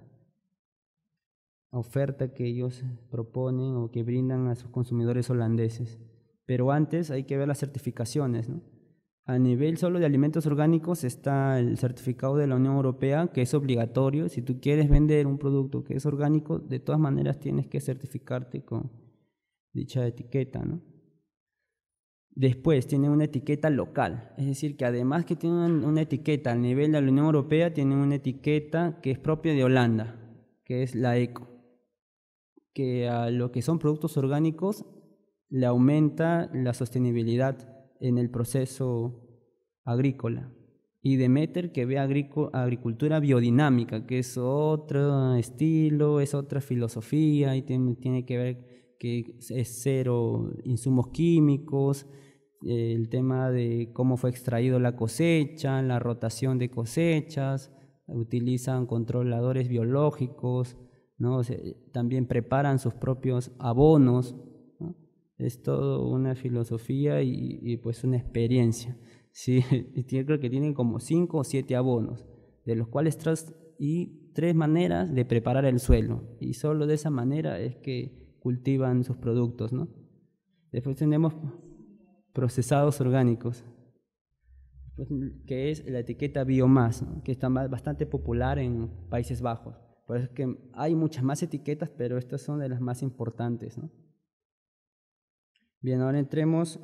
oferta que ellos proponen o que brindan a sus consumidores holandeses. Pero antes hay que ver las certificaciones, ¿no? A nivel solo de alimentos orgánicos está el certificado de la Unión Europea, que es obligatorio. Si tú quieres vender un producto que es orgánico, de todas maneras tienes que certificarte con dicha etiqueta, ¿no? Después tiene una etiqueta local, es decir, que además que tienen una etiqueta a nivel de la Unión Europea, tienen una etiqueta que es propia de Holanda, que es la ECO, que a lo que son productos orgánicos le aumenta la sostenibilidad en el proceso agrícola. Y Demeter, que ve agricultura biodinámica, que es otro estilo, es otra filosofía y tiene, tiene que ver que es cero insumos químicos, el tema de cómo fue extraído la cosecha, la rotación de cosechas, utilizan controladores biológicos, ¿no? O sea, también preparan sus propios abonos, ¿no? Es todo una filosofía y, y pues una experiencia. Sí, yo creo que tienen como cinco o siete abonos, de los cuales tres, y tres maneras de preparar el suelo, y solo de esa manera es que cultivan sus productos, ¿no? Después tenemos procesados orgánicos, pues, que es la etiqueta Biomás, ¿no? Que está bastante popular en Países Bajos. Por eso es que hay muchas más etiquetas, pero estas son de las más importantes, ¿no? Bien, ahora entremos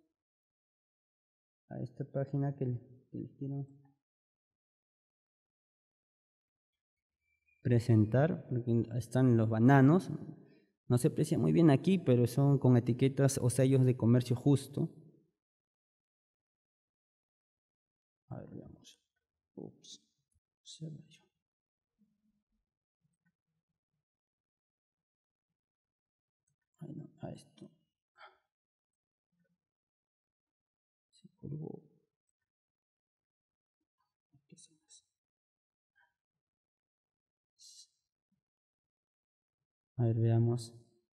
a esta página que les quiero presentar, porque están los bananos. No se aprecia muy bien aquí, pero son con etiquetas o sellos de comercio justo. A ver, veamos. Ups. Ay, no, a esto. Se colgó. ¿Qué se hace? A ver, veamos.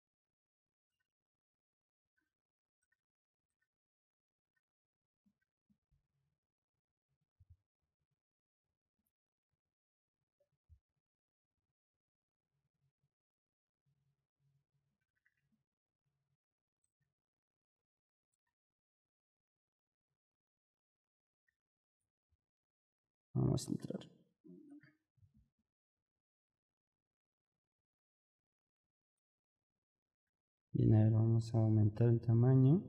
Vamos a entrar. Bien, a ver, vamos a aumentar el tamaño.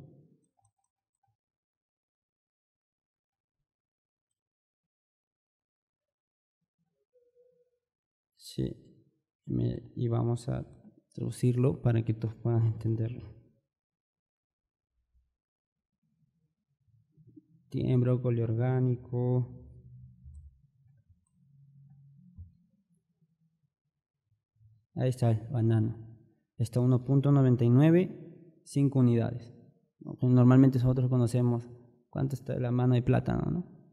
Sí, y vamos a traducirlo para que todos puedan entenderlo. Tiene brócoli orgánico. Ahí está el banano. Está uno punto noventa y nueve, cinco unidades. Normalmente nosotros conocemos cuánto está la mano de plátano, ¿no?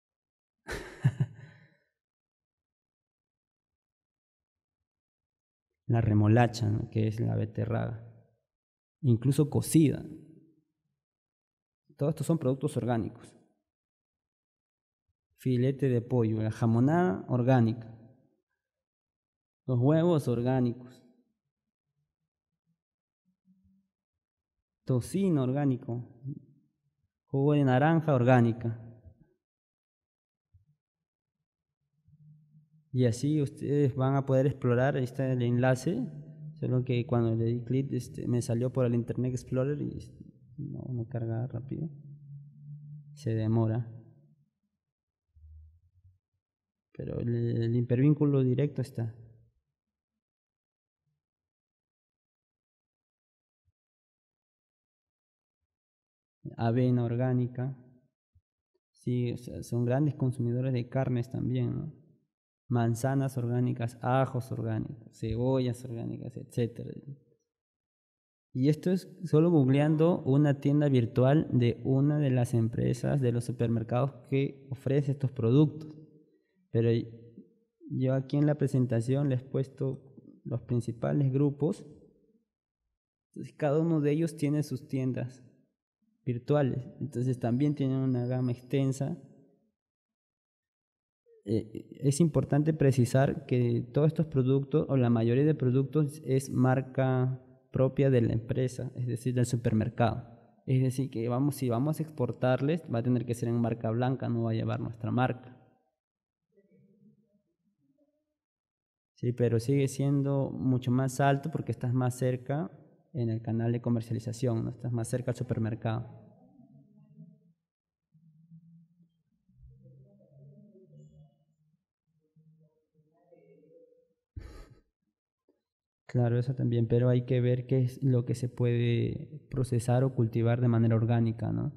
La remolacha, ¿no? Que es la beterraga, incluso cocida. Todos estos son productos orgánicos. Filete de pollo, la jamonada orgánica, los huevos orgánicos, tocino orgánico, jugo de naranja orgánica, Y así ustedes van a poder explorar, ahí está el enlace, solo que cuando le di clic este, me salió por el Internet Explorer y no, no carga rápido, se demora. Pero el, el hipervínculo directo está. Avena orgánica, sí, o sea, son grandes consumidores de carnes también, ¿no? Manzanas orgánicas, ajos orgánicos, cebollas orgánicas, etcétera. Y esto es solo googleando una tienda virtual de una de las empresas de los supermercados que ofrece estos productos. Pero yo aquí en la presentación les he puesto los principales grupos. Entonces, cada uno de ellos tiene sus tiendas virtuales. Entonces también tienen una gama extensa. Eh, es importante precisar que todos estos productos, o la mayoría de productos, es marca propia de la empresa, es decir, del supermercado. Es decir, que vamos, si vamos a exportarles, va a tener que ser en marca blanca, no va a llevar nuestra marca. Sí, pero sigue siendo mucho más alto porque estás más cerca en el canal de comercialización, ¿no? Estás más cerca al supermercado. Claro, eso también, pero hay que ver qué es lo que se puede procesar o cultivar de manera orgánica, ¿no?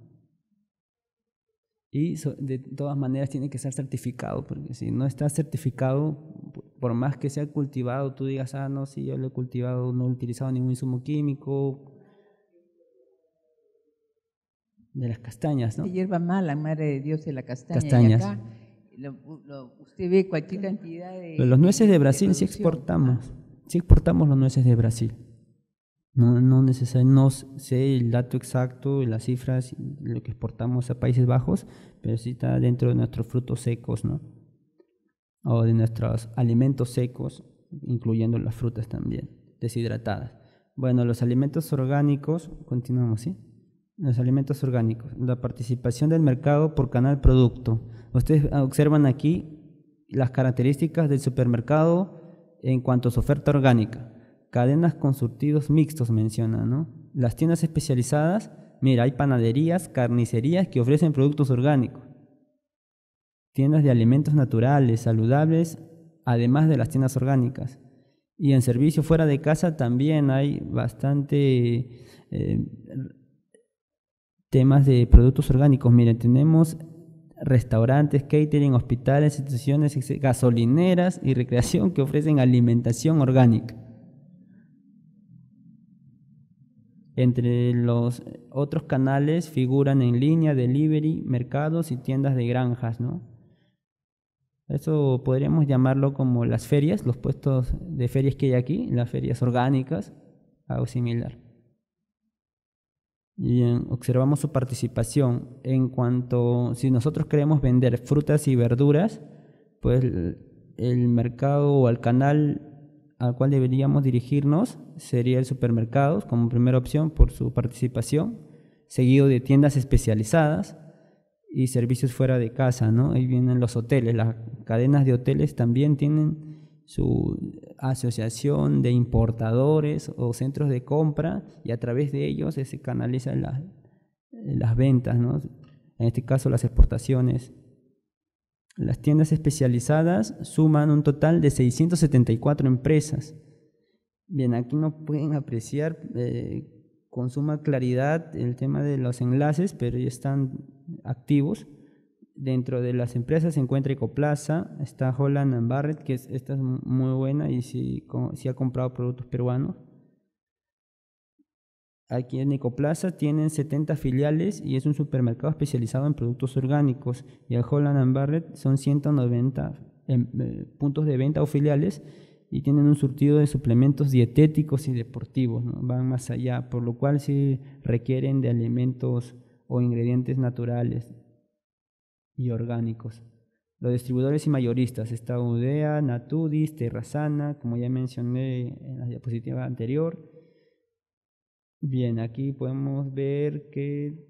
Y so- de todas maneras tiene que estar certificado, porque si no está certificado, p- por más que sea cultivado, tú digas, ah, no, sí, yo lo he cultivado, no he utilizado ningún insumo químico, de las castañas, De ¿no? hierba mala, madre de Dios de la castaña. Y Castañas. acá lo- lo- usted ve cualquier cantidad de, Pero los de- nueces de de Brasil sí producción. exportamos, sí exportamos los nueces de Brasil. No, no necesariamente, no sé el dato exacto, las cifras, lo que exportamos a Países Bajos, pero sí está dentro de nuestros frutos secos, ¿no? O de nuestros alimentos secos, incluyendo las frutas también, deshidratadas. Bueno, los alimentos orgánicos, continuamos, ¿sí? Los alimentos orgánicos, la participación del mercado por canal producto. Ustedes observan aquí las características del supermercado en cuanto a su oferta orgánica. Cadenas con surtidos mixtos menciona, ¿no? Las tiendas especializadas, mira, hay panaderías, carnicerías que ofrecen productos orgánicos. Tiendas de alimentos naturales, saludables, además de las tiendas orgánicas. Y en servicio fuera de casa también hay bastante eh, temas de productos orgánicos. Miren, tenemos restaurantes, catering, hospitales, instituciones, gasolineras y recreación que ofrecen alimentación orgánica. Entre los otros canales figuran en línea, delivery, mercados y tiendas de granjas, ¿no? Eso podríamos llamarlo como las ferias, los puestos de ferias que hay aquí, las ferias orgánicas, algo similar. Y en, observamos su participación en cuanto, si nosotros queremos vender frutas y verduras, pues el, el mercado o el canal al cual deberíamos dirigirnos sería el supermercado como primera opción por su participación, seguido de tiendas especializadas y servicios fuera de casa, ¿no? Ahí vienen los hoteles, las cadenas de hoteles también tienen su asociación de importadores o centros de compra y a través de ellos se canalizan las, las ventas, ¿no? En este caso las exportaciones. Las tiendas especializadas suman un total de seiscientas setenta y cuatro empresas. Bien, aquí no pueden apreciar eh, con suma claridad el tema de los enlaces, pero ya están activos. Dentro de las empresas se encuentra Ecoplaza, está Holland and Barrett, que es, esta es muy buena y sí, sí ha comprado productos peruanos. Aquí en Ecoplaza tienen setenta filiales y es un supermercado especializado en productos orgánicos. Y el Holland and Barrett son ciento noventa eh, puntos de venta o filiales y tienen un surtido de suplementos dietéticos y deportivos, ¿no? Van más allá, por lo cual sí requieren de alimentos o ingredientes naturales y orgánicos. Los distribuidores y mayoristas, está Udea, Natudis, Terrasana, como ya mencioné en la diapositiva anterior. Bien, aquí podemos ver que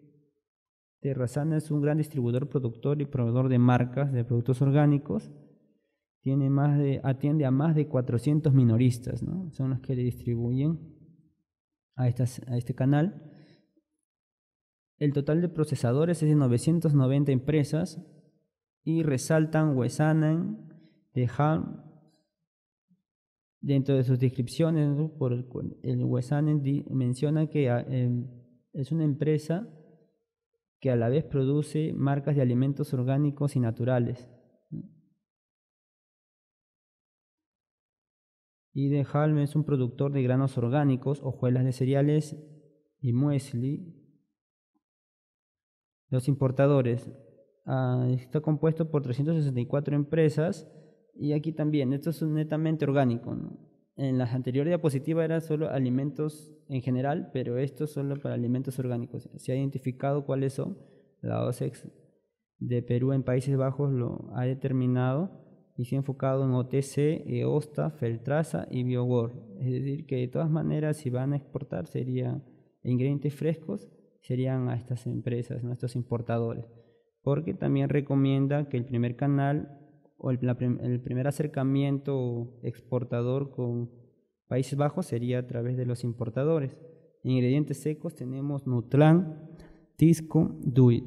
Terrasana es un gran distribuidor, productor y proveedor de marcas de productos orgánicos. tiene más de, atiende a más de cuatrocientos minoristas, ¿no? Son los que le distribuyen a, estas, a este canal. El total de procesadores es de novecientas noventa empresas y resaltan Wesanan, De Halm, dentro de sus descripciones, ¿no? Por el, el Wesanan menciona que eh, es una empresa que a la vez produce marcas de alimentos orgánicos y naturales. Y De Halm es un productor de granos orgánicos, hojuelas de cereales y muesli. Los importadores, uh, está compuesto por trescientas sesenta y cuatro empresas, y aquí también, esto es netamente orgánico, ¿no? En las anteriores diapositivas era solo alimentos en general, pero esto es solo para alimentos orgánicos. Se ha identificado cuáles son. La O C E X de Perú en Países Bajos lo ha determinado y se ha enfocado en O T C, EOSTA, Feltraza y BioWorld. Es decir, que de todas maneras, si van a exportar, serían ingredientes frescos, serían a estas empresas, ¿no? Estos importadores, porque también recomienda que el primer canal o el, la, el primer acercamiento exportador con Países Bajos sería a través de los importadores. En ingredientes secos tenemos Nutlan, Tisco, Duit.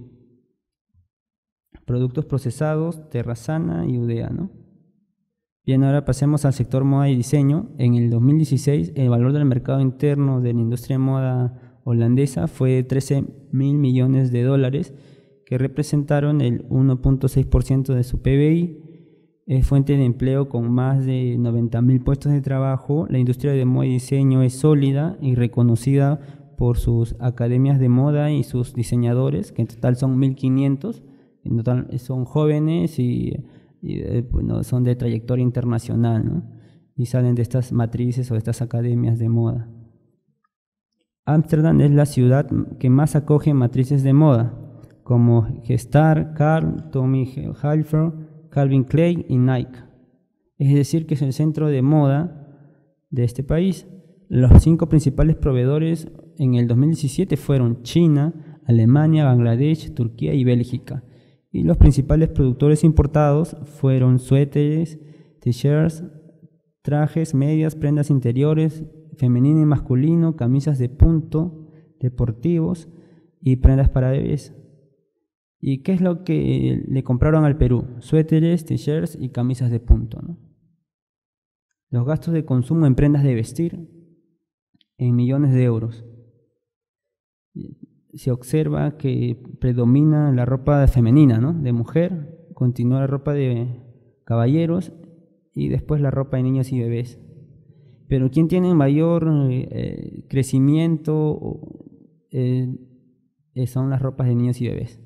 Productos procesados, Terrasana y Udea, ¿no? Bien, ahora pasemos al sector moda y diseño. En el dos mil dieciséis, el valor del mercado interno de la industria de moda holandesa fue de trece mil millones de dólares, que representaron el uno punto seis por ciento de su P B I. Es fuente de empleo con más de noventa mil puestos de trabajo. La industria de moda y diseño es sólida y reconocida por sus academias de moda y sus diseñadores, que en total son mil quinientos. En total son jóvenes y, y eh, bueno, son de trayectoria internacional, ¿no? Y salen de estas matrices o de estas academias de moda. Ámsterdam es la ciudad que más acoge matrices de moda, como Gestar, Karl, Tommy Hilfiger, Calvin Klein y Nike. Es decir, que es el centro de moda de este país. Los cinco principales proveedores en el dos mil diecisiete fueron China, Alemania, Bangladesh, Turquía y Bélgica. Y los principales productores importados fueron suéteres, t-shirts, trajes, medias, prendas interiores, femenino y masculino, camisas de punto, deportivos y prendas para bebés. ¿Y qué es lo que le compraron al Perú? Suéteres, t-shirts y camisas de punto, ¿no? Los gastos de consumo en prendas de vestir en millones de euros. Se observa que predomina la ropa femenina, ¿no? De mujer, continúa la ropa de caballeros y después la ropa de niños y bebés. Pero ¿quién tiene mayor eh, crecimiento eh, son las ropas de niños y bebés?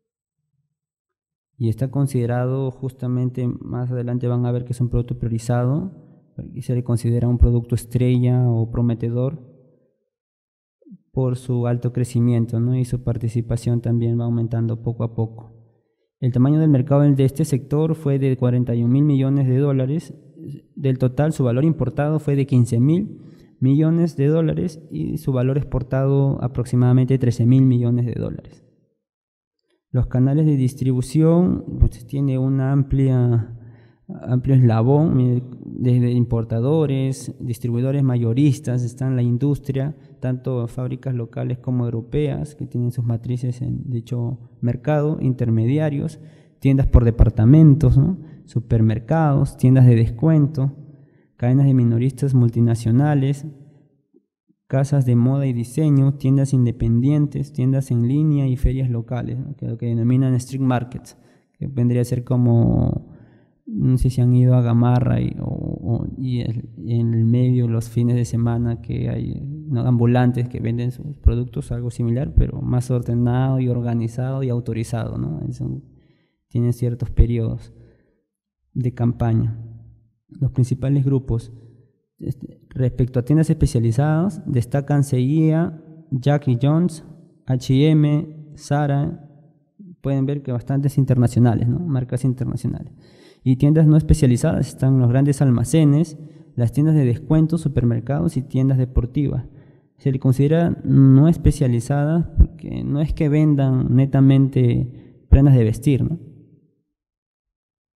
Y está considerado, justamente más adelante van a ver que es un producto priorizado, y se le considera un producto estrella o prometedor por su alto crecimiento, ¿no? Y su participación también va aumentando poco a poco. El tamaño del mercado de este sector fue de cuarenta y un mil millones de dólares. Del total, su valor importado fue de quince mil millones de dólares y su valor exportado aproximadamente trece mil millones de dólares. Los canales de distribución, pues, tiene una amplia, amplio eslabón, desde importadores, distribuidores mayoristas, están la industria, tanto fábricas locales como europeas, que tienen sus matrices en dicho mercado, intermediarios, tiendas por departamentos, ¿no? Supermercados, tiendas de descuento, cadenas de minoristas multinacionales, casas de moda y diseño, tiendas independientes, tiendas en línea y ferias locales, ¿no? Que es lo que denominan street markets, que vendría a ser como, no sé si han ido a Gamarra y, o, o, y, el, y en el medio los fines de semana que hay, ¿no?, ambulantes que venden sus productos, algo similar, pero más ordenado y organizado y autorizado, ¿no? Son, tienen ciertos periodos de campaña. Los principales grupos respecto a tiendas especializadas destacan Seguía, Jack y Jones, H y M, Zara. Pueden ver que bastantes internacionales, ¿no? Marcas internacionales. Y tiendas no especializadas están los grandes almacenes, las tiendas de descuento, supermercados y tiendas deportivas. Se le considera no especializadas porque no es que vendan netamente prendas de vestir, ¿no?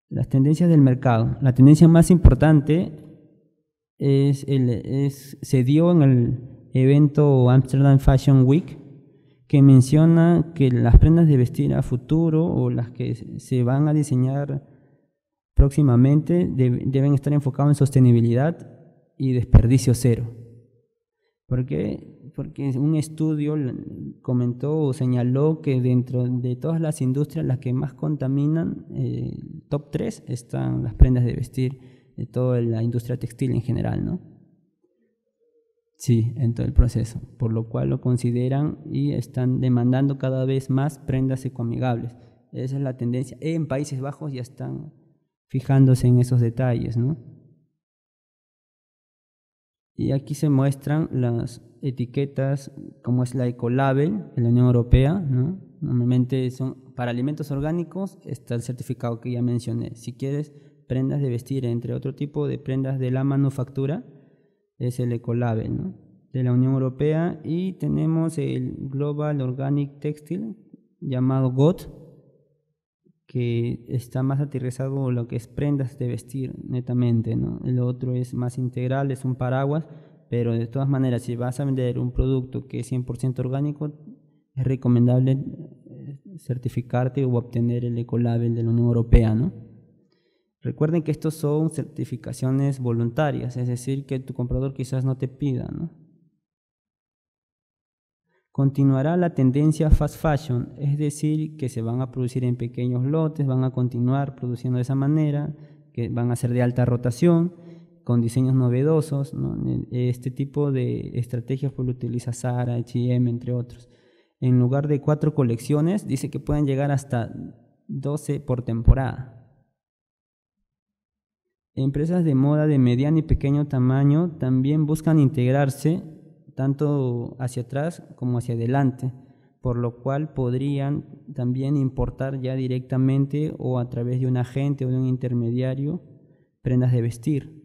Las tendencias del mercado. La tendencia más importante es el, es, se dio en el evento Amsterdam Fashion Week, que menciona que las prendas de vestir a futuro o las que se van a diseñar próximamente de, deben estar enfocadas en sostenibilidad y desperdicio cero. ¿Por qué? Porque un estudio comentó o señaló que dentro de todas las industrias las que más contaminan, eh, top tres están las prendas de vestir de toda la industria textil en general, ¿no? Sí, en todo el proceso, por lo cual lo consideran y están demandando cada vez más prendas ecoamigables. Esa es la tendencia. En Países Bajos ya están fijándose en esos detalles, ¿no? Y aquí se muestran las etiquetas, como es la Ecolabel en la Unión Europea, ¿no? Normalmente son para alimentos orgánicos, está el certificado que ya mencioné. Si quieres prendas de vestir, entre otro tipo de prendas de la manufactura, es el Ecolabel, ¿no? De la Unión Europea. Y tenemos el Global Organic Textile, llamado G O T, que está más aterrizado lo que es prendas de vestir netamente, ¿no? El otro es más integral, es un paraguas, pero de todas maneras, si vas a vender un producto que es cien por ciento orgánico, es recomendable certificarte o obtener el Ecolabel de la Unión Europea, ¿no? Recuerden que estos son certificaciones voluntarias, es decir, que tu comprador quizás no te pida, ¿no? Continuará la tendencia fast fashion, es decir, que se van a producir en pequeños lotes, van a continuar produciendo de esa manera, que van a ser de alta rotación, con diseños novedosos, ¿no? Este tipo de estrategias pues lo utiliza Zara, H y M, entre otros. En lugar de cuatro colecciones, dice que pueden llegar hasta doce por temporada. Empresas de moda de mediano y pequeño tamaño también buscan integrarse tanto hacia atrás como hacia adelante, por lo cual podrían también importar ya directamente o a través de un agente o de un intermediario prendas de vestir.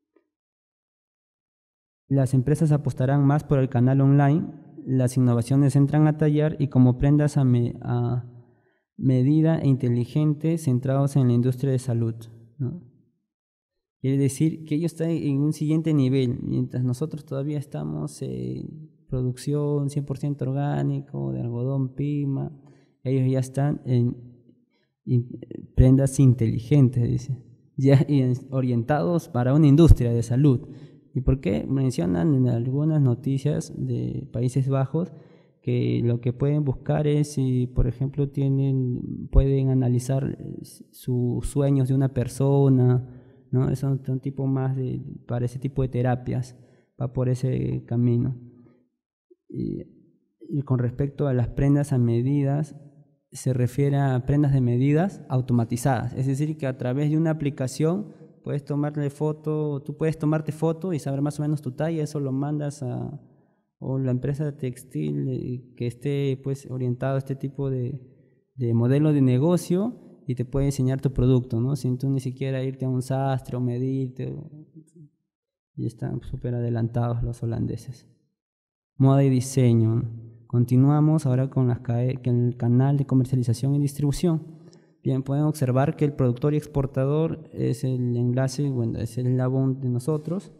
Las empresas apostarán más por el canal online, las innovaciones entran a tallar y como prendas a, me, a medida e inteligente centrados en la industria de salud, ¿no? Quiere decir que ellos están en un siguiente nivel, mientras nosotros todavía estamos en producción cien por ciento orgánico, de algodón, pima, ellos ya están en, en prendas inteligentes, dice, ya orientados para una industria de salud. ¿Y por qué? Mencionan en algunas noticias de Países Bajos que lo que pueden buscar es si, por ejemplo, tienen, pueden analizar sus sueños de una persona, ¿no? Es un, un tipo más de, para ese tipo de terapias, va por ese camino. Y, y con respecto a las prendas a medidas, se refiere a prendas de medidas automatizadas, es decir, que a través de una aplicación puedes tomarle foto, tú puedes tomarte foto y saber más o menos tu talla, eso lo mandas a o la empresa textil que esté pues orientado a este tipo de, de modelo de negocio y te puede enseñar tu producto, ¿no? Sin tú ni siquiera irte a un sastre o medirte. Y están súper adelantados los holandeses. Moda y diseño. Continuamos ahora con, las, con el canal de comercialización y distribución. Bien, pueden observar que el productor y exportador es el enlace, bueno, es el eslabón de nosotros.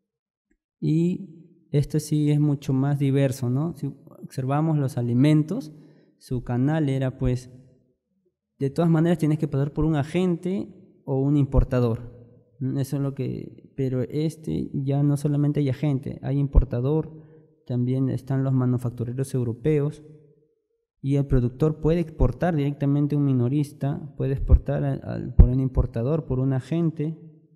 Y esto sí es mucho más diverso, ¿no? Si observamos los alimentos, su canal era pues, de todas maneras tienes que pasar por un agente o un importador. Eso es lo que, pero este ya no solamente hay agente, hay importador, también están los manufactureros europeos y el productor puede exportar directamente a un minorista, puede exportar a, a, por un importador, por un agente.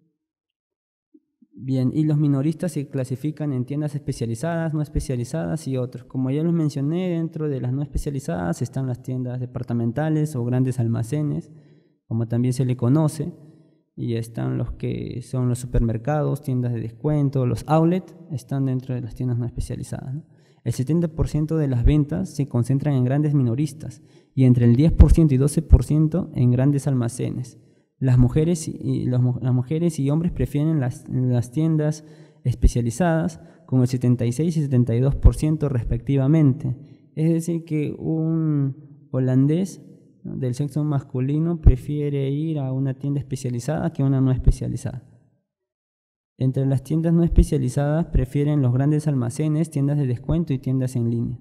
Bien, y los minoristas se clasifican en tiendas especializadas, no especializadas y otros. Como ya los mencioné, dentro de las no especializadas están las tiendas departamentales o grandes almacenes, como también se le conoce, y están los que son los supermercados, tiendas de descuento, los outlets, están dentro de las tiendas no especializadas, ¿no? El setenta por ciento de las ventas se concentran en grandes minoristas y entre el diez por ciento y doce por ciento en grandes almacenes. Las mujeres y, los, las mujeres y hombres prefieren las, las tiendas especializadas con el setenta y seis y setenta y dos por ciento respectivamente. Es decir, que un holandés ¿no?, del sexo masculino prefiere ir a una tienda especializada que a una no especializada. Entre las tiendas no especializadas prefieren los grandes almacenes, tiendas de descuento y tiendas en línea.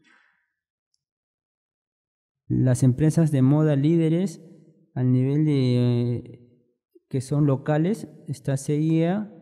Las empresas de moda líderes al nivel de eh, que son locales, está C I A,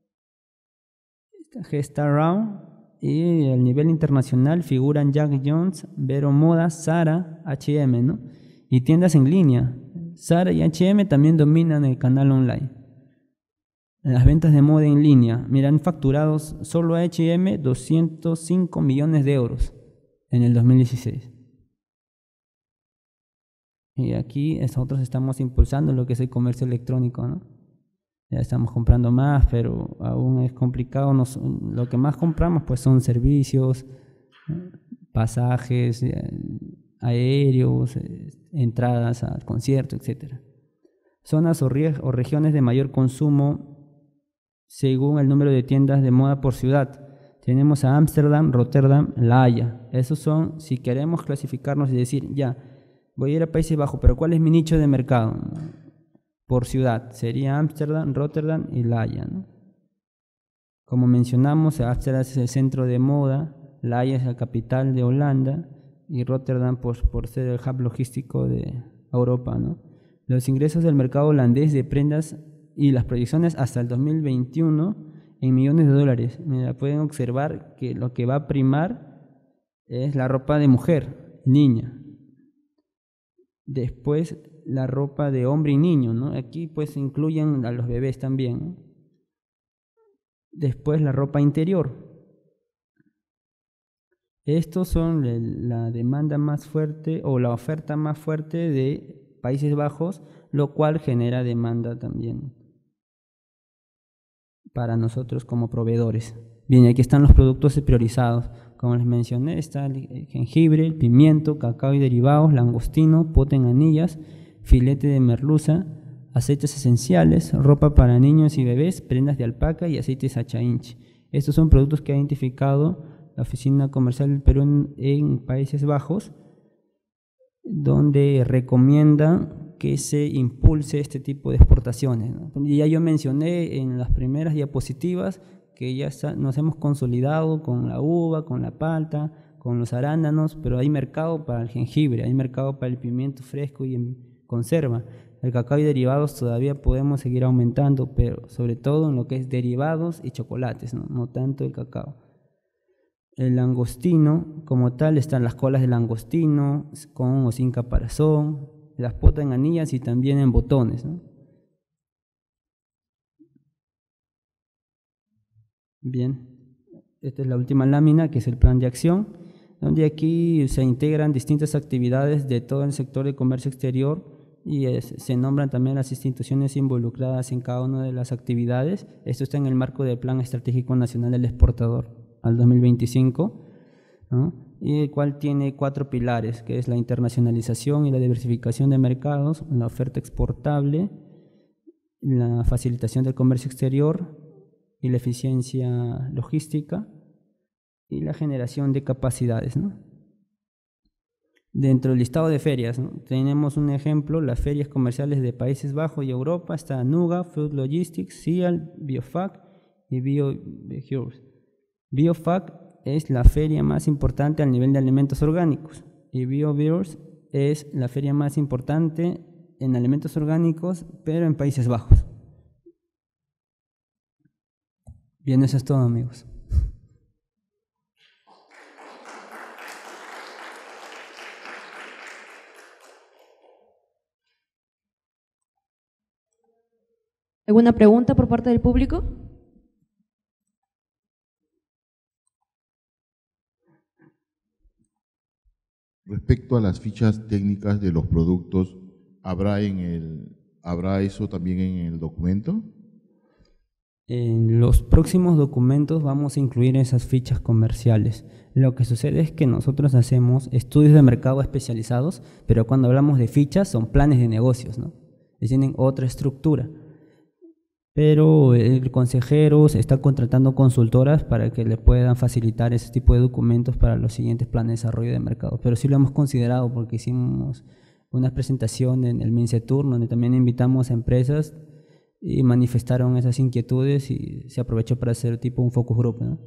está Gestaround, y al nivel internacional figuran Jack Jones, Vero Moda, Zara, H y M, ¿no? Y tiendas en línea. Zara y H y M también dominan el canal online. Las ventas de moda en línea, mira, han facturado solo a H y M doscientos cinco millones de euros en el dos mil dieciséis. Y aquí nosotros estamos impulsando lo que es el comercio electrónico, ¿no? Ya estamos comprando más, pero aún es complicado. Nos, lo que más compramos pues son servicios, pasajes aéreos, entradas al concierto, etcétera. Zonas o, o regiones de mayor consumo según el número de tiendas de moda por ciudad. Tenemos a Ámsterdam, Rotterdam, La Haya. Esos son, si queremos clasificarnos y decir, ya, voy a ir a Países Bajos, pero ¿cuál es mi nicho de mercado? Por ciudad, sería Ámsterdam, Rotterdam y La Haya, ¿no? Como mencionamos, Ámsterdam es el centro de moda, La Haya es la capital de Holanda y Rotterdam pues, por ser el hub logístico de Europa, ¿no? Los ingresos del mercado holandés de prendas y las proyecciones hasta el dos mil veintiuno en millones de dólares. Mira, pueden observar que lo que va a primar es la ropa de mujer, niña. Después la ropa de hombre y niño, ¿no? Aquí pues incluyen a los bebés también, ¿no? Después la ropa interior. Estos son la demanda más fuerte o la oferta más fuerte de Países Bajos, lo cual genera demanda también para nosotros como proveedores. Bien, aquí están los productos priorizados. Como les mencioné, está el jengibre, el pimiento, cacao y derivados, langostino, pote en anillas, filete de merluza, aceites esenciales, ropa para niños y bebés, prendas de alpaca y aceites Hacha Inch. Estos son productos que ha identificado la Oficina Comercial del Perú en, en Países Bajos, donde recomienda que se impulse este tipo de exportaciones, ¿no? Ya yo mencioné en las primeras diapositivas que ya está, nos hemos consolidado con la uva, con la palta, con los arándanos, pero hay mercado para el jengibre, hay mercado para el pimiento fresco y en conserva. El cacao y derivados todavía podemos seguir aumentando, pero sobre todo en lo que es derivados y chocolates, no, no tanto el cacao. El langostino, como tal, están las colas de langostino, con o sin caparazón, las potas en anillas y también en botones, ¿no? Bien, esta es la última lámina, que es el plan de acción, donde aquí se integran distintas actividades de todo el sector de comercio exterior y es, se nombran también las instituciones involucradas en cada una de las actividades. Esto está en el marco del Plan Estratégico Nacional del Exportador al dos mil veinticinco, ¿no? Y el cual tiene cuatro pilares, que es la internacionalización y la diversificación de mercados, la oferta exportable, la facilitación del comercio exterior y la eficiencia logística y la generación de capacidades, ¿no? Dentro del listado de ferias, ¿no?, tenemos un ejemplo, las ferias comerciales de Países Bajos y Europa, está NUGA, Food Logistics, SIAL, BioFac y BioHeroes. BioFac es la feria más importante al nivel de alimentos orgánicos y BioHeroes es la feria más importante en alimentos orgánicos, pero en Países Bajos. Bien, eso es todo, amigos. ¿Alguna pregunta por parte del público? Respecto a las fichas técnicas de los productos, ¿habrá, en el, ¿habrá eso también en el documento? En los próximos documentos vamos a incluir esas fichas comerciales. Lo que sucede es que nosotros hacemos estudios de mercado especializados, pero cuando hablamos de fichas son planes de negocios, ¿no? Tienen otra estructura. Pero el consejero está contratando consultoras para que le puedan facilitar ese tipo de documentos para los siguientes planes de desarrollo de mercado. Pero sí lo hemos considerado porque hicimos una presentación en el MINCETUR, donde también invitamos a empresas y manifestaron esas inquietudes y se aprovechó para hacer tipo un focus group, ¿no?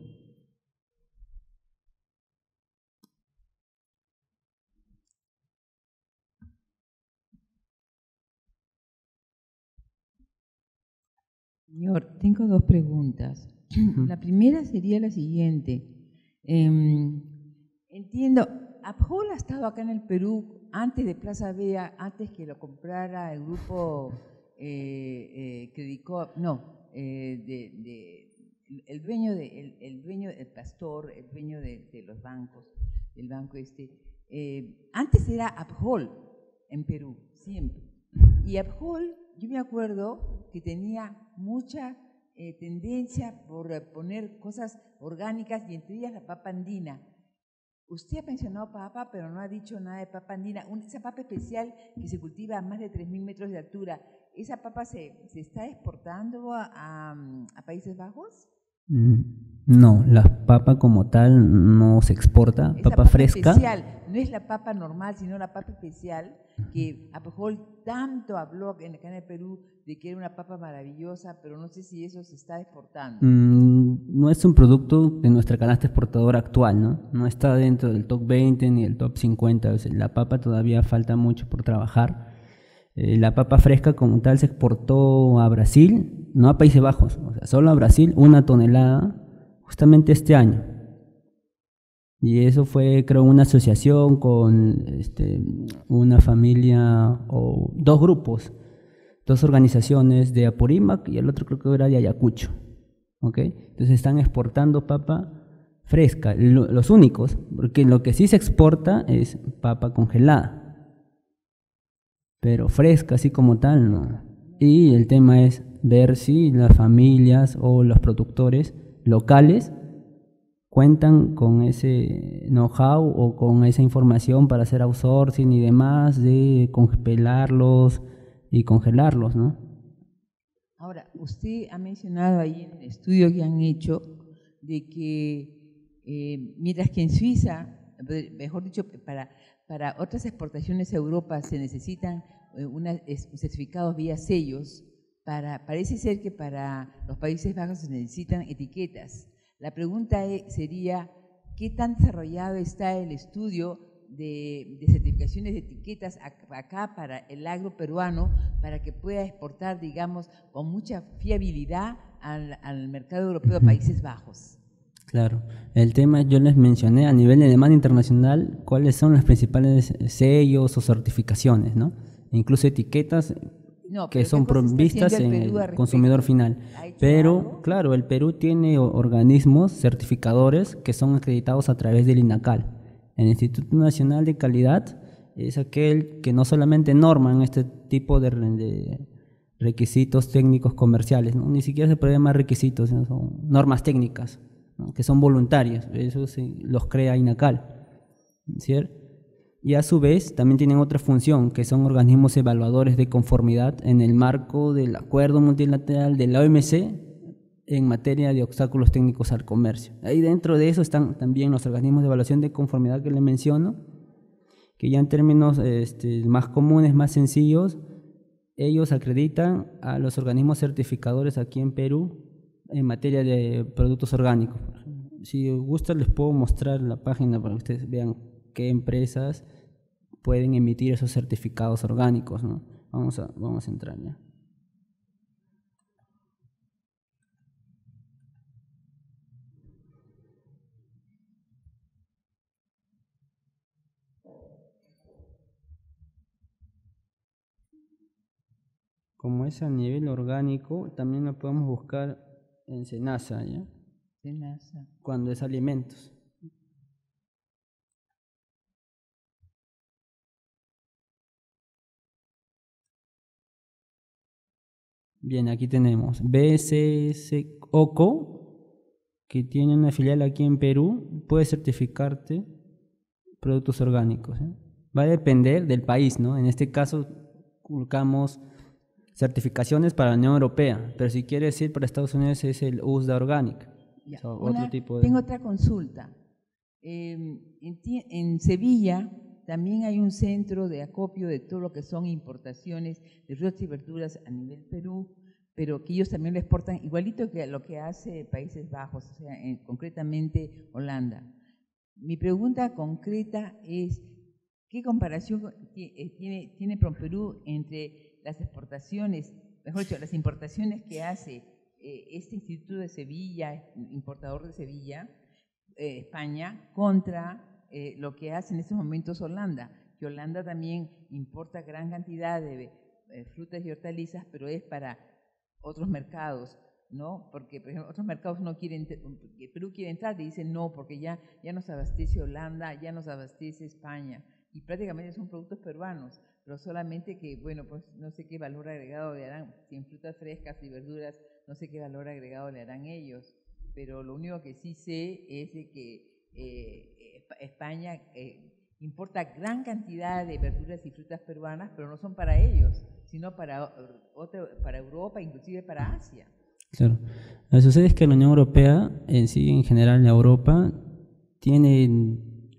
Señor, tengo dos preguntas. La primera sería la siguiente. Eh, entiendo, Abhol ha estado acá en el Perú antes de Plaza Vea, antes que lo comprara el grupo eh, eh, Credicop, no, eh, de, de, el dueño, de, el, el dueño, el pastor, el dueño de, de los bancos, del banco este. Eh, antes era Abhol en Perú, siempre. Y Abhol, yo me acuerdo que tenía mucha eh, tendencia por eh, poner cosas orgánicas y entre ellas la papa andina. Usted ha mencionado papa, pero no ha dicho nada de papa andina. Un, esa papa especial que se cultiva a más de tres mil metros de altura, ¿esa papa se, se está exportando a, a, a Países Bajos? No, la papa como tal no se exporta, Esa papa, papa fresca. Especial, no es la papa normal, sino la papa especial que Abhol tanto habló acá en el Perú de que era una papa maravillosa, pero no sé si eso se está exportando. Mm, no es un producto de nuestra canasta exportadora actual, ¿no? No está dentro del top veinte ni del top cincuenta. O sea, la papa todavía falta mucho por trabajar. Eh, la papa fresca como tal se exportó a Brasil, no a Países Bajos, o sea, solo a Brasil una tonelada justamente este año. Y eso fue, creo, una asociación con este, una familia o dos grupos, dos organizaciones de Apurímac y el otro creo que era de Ayacucho. ¿Okay? Entonces están exportando papa fresca, lo, los únicos, porque lo que sí se exporta es papa congelada. Pero fresca así como tal, no. Y el tema es ver si las familias o los productores locales cuentan con ese know-how o con esa información para hacer outsourcing y demás, de congelarlos y congelarlos, ¿no? Ahora, usted ha mencionado ahí en el estudio que han hecho de que eh, mientras que en Suiza, mejor dicho, para... Para otras exportaciones a Europa se necesitan eh, una, es, certificados vía sellos. Para, parece ser que para los Países Bajos se necesitan etiquetas. La pregunta es, sería, ¿qué tan desarrollado está el estudio de, de certificaciones de etiquetas acá para el agro peruano para que pueda exportar, digamos, con mucha fiabilidad al, al mercado europeo de Países Bajos? Claro, el tema yo les mencioné a nivel de demanda internacional cuáles son los principales sellos o certificaciones, ¿no? Incluso etiquetas no, que son provistas en el consumidor final. Pero, algo? Claro, el Perú tiene organismos certificadores que son acreditados a través del INACAL. El Instituto Nacional de Calidad es aquel que no solamente norman este tipo de, de requisitos técnicos comerciales, ¿no? Ni siquiera se puede llamar requisitos, ¿no? Son normas técnicas, ¿no? Que son voluntarios, eso sí, los crea INACAL, ¿cierto? Y a su vez también tienen otra función, que son organismos evaluadores de conformidad en el marco del Acuerdo Multilateral de la O M C en materia de obstáculos técnicos al comercio. Ahí dentro de eso están también los organismos de evaluación de conformidad que les menciono, que ya en términos este, más comunes, más sencillos, ellos acreditan a los organismos certificadores aquí en Perú en materia de productos orgánicos. Si os gusta les puedo mostrar la página para que ustedes vean qué empresas pueden emitir esos certificados orgánicos, ¿no? Vamos a, vamos a entrar ya. Como es a nivel orgánico, también lo podemos buscar en SENASA, ¿ya? SENASA. Cuando es alimentos. Bien, aquí tenemos B S S OCO, que tiene una filial aquí en Perú, puede certificarte productos orgánicos, ¿eh? Va a depender del país, ¿no? En este caso, colocamos certificaciones para la Unión Europea, pero si quieres ir para Estados Unidos es el U S D A Organic. Ya, O sea, una, otro tipo de... Tengo otra consulta. Eh, en, en Sevilla también hay un centro de acopio de todo lo que son importaciones de frutas y verduras a nivel Perú, pero que ellos también lo exportan igualito que lo que hace Países Bajos, o sea, en, concretamente Holanda. Mi pregunta concreta es, ¿qué comparación tiene, tiene PROPERÚ entre las exportaciones, mejor dicho, las importaciones que hace eh, este Instituto de Sevilla, importador de Sevilla, eh, España, contra eh, lo que hace en estos momentos Holanda? Que Holanda también importa gran cantidad de eh, frutas y hortalizas, pero es para otros mercados, ¿no? Porque, por ejemplo, otros mercados no quieren, Perú quiere entrar y dicen no, porque ya, ya nos abastece Holanda, ya nos abastece España, y prácticamente son productos peruanos, pero solamente que, bueno, pues no sé qué valor agregado le harán, si en frutas frescas y verduras, no sé qué valor agregado le harán ellos, pero lo único que sí sé es de que eh, España eh, importa gran cantidad de verduras y frutas peruanas, pero no son para ellos, sino para, otro, para Europa, inclusive para Asia. Claro. Lo que sucede es que la Unión Europea, en sí, en general, la Europa, tiene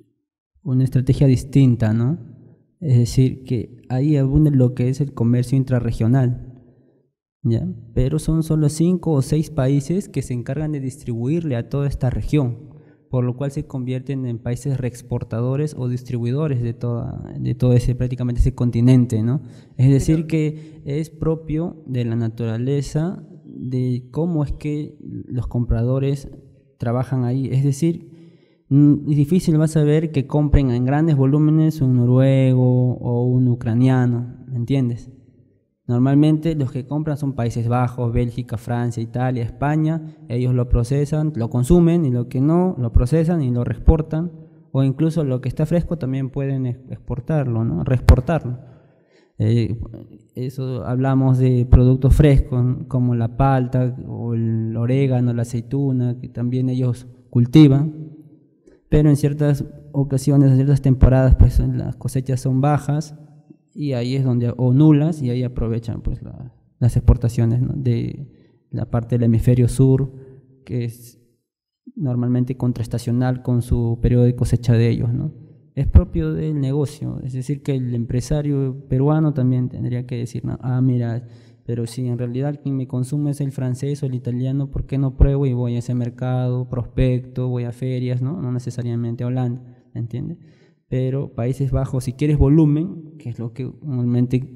una estrategia distinta, ¿no? Es decir, que ahí abunda lo que es el comercio intrarregional, ¿ya? Pero son solo cinco o seis países que se encargan de distribuirle a toda esta región, por lo cual se convierten en países reexportadores o distribuidores de, toda, de todo ese, prácticamente ese continente, ¿no? Es decir, que es propio de la naturaleza de cómo es que los compradores trabajan ahí. Es decir, es difícil vas a ver que compren en grandes volúmenes un noruego o un ucraniano, ¿me entiendes? Normalmente los que compran son Países Bajos, Bélgica, Francia, Italia, España. Ellos lo procesan, lo consumen, y lo que no, lo procesan y lo reexportan, o incluso lo que está fresco también pueden exportarlo, ¿no? Reexportarlo. Eh, eso hablamos de productos frescos, ¿no? Como la palta o el orégano, la aceituna, que también ellos cultivan, pero en ciertas ocasiones, en ciertas temporadas, pues las cosechas son bajas, y ahí es donde, o nulas, y ahí aprovechan pues la, las exportaciones, ¿no? De la parte del hemisferio sur, que es normalmente contraestacional con su periodo de cosecha de ellos, ¿no? Es propio del negocio, es decir, que el empresario peruano también tendría que decir, ¿no? Ah, mira, pero si en realidad quien me consume es el francés o el italiano, ¿por qué no pruebo y voy a ese mercado, prospecto, voy a ferias, ¿no? No necesariamente a Holanda, ¿entiendes? Pero Países Bajos, si quieres volumen, que es lo que normalmente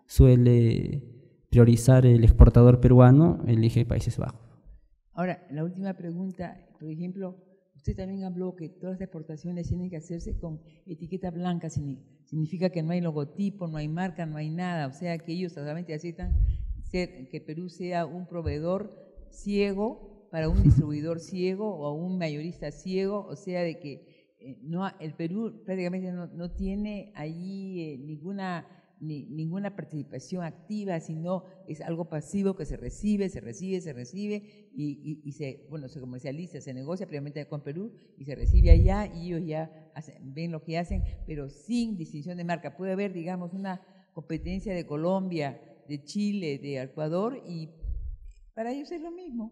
suele priorizar el exportador peruano, elige Países Bajos. Ahora, la última pregunta, por ejemplo, usted también habló que todas las exportaciones tienen que hacerse con etiqueta blanca, significa que no hay logotipo, no hay marca, no hay nada, o sea que ellos solamente aceptan ser, que Perú sea un proveedor ciego para un distribuidor ciego o un mayorista ciego, o sea de que Eh, no, el Perú prácticamente no, no tiene allí eh, ninguna, ni, ninguna participación activa, sino es algo pasivo que se recibe, se recibe, se recibe y, y, y se, bueno, se comercializa, se negocia previamente con Perú y se recibe allá y ellos ya hacen, ven lo que hacen, pero sin distinción de marca. Puede haber, digamos, una competencia de Colombia, de Chile, de Ecuador y para ellos es lo mismo.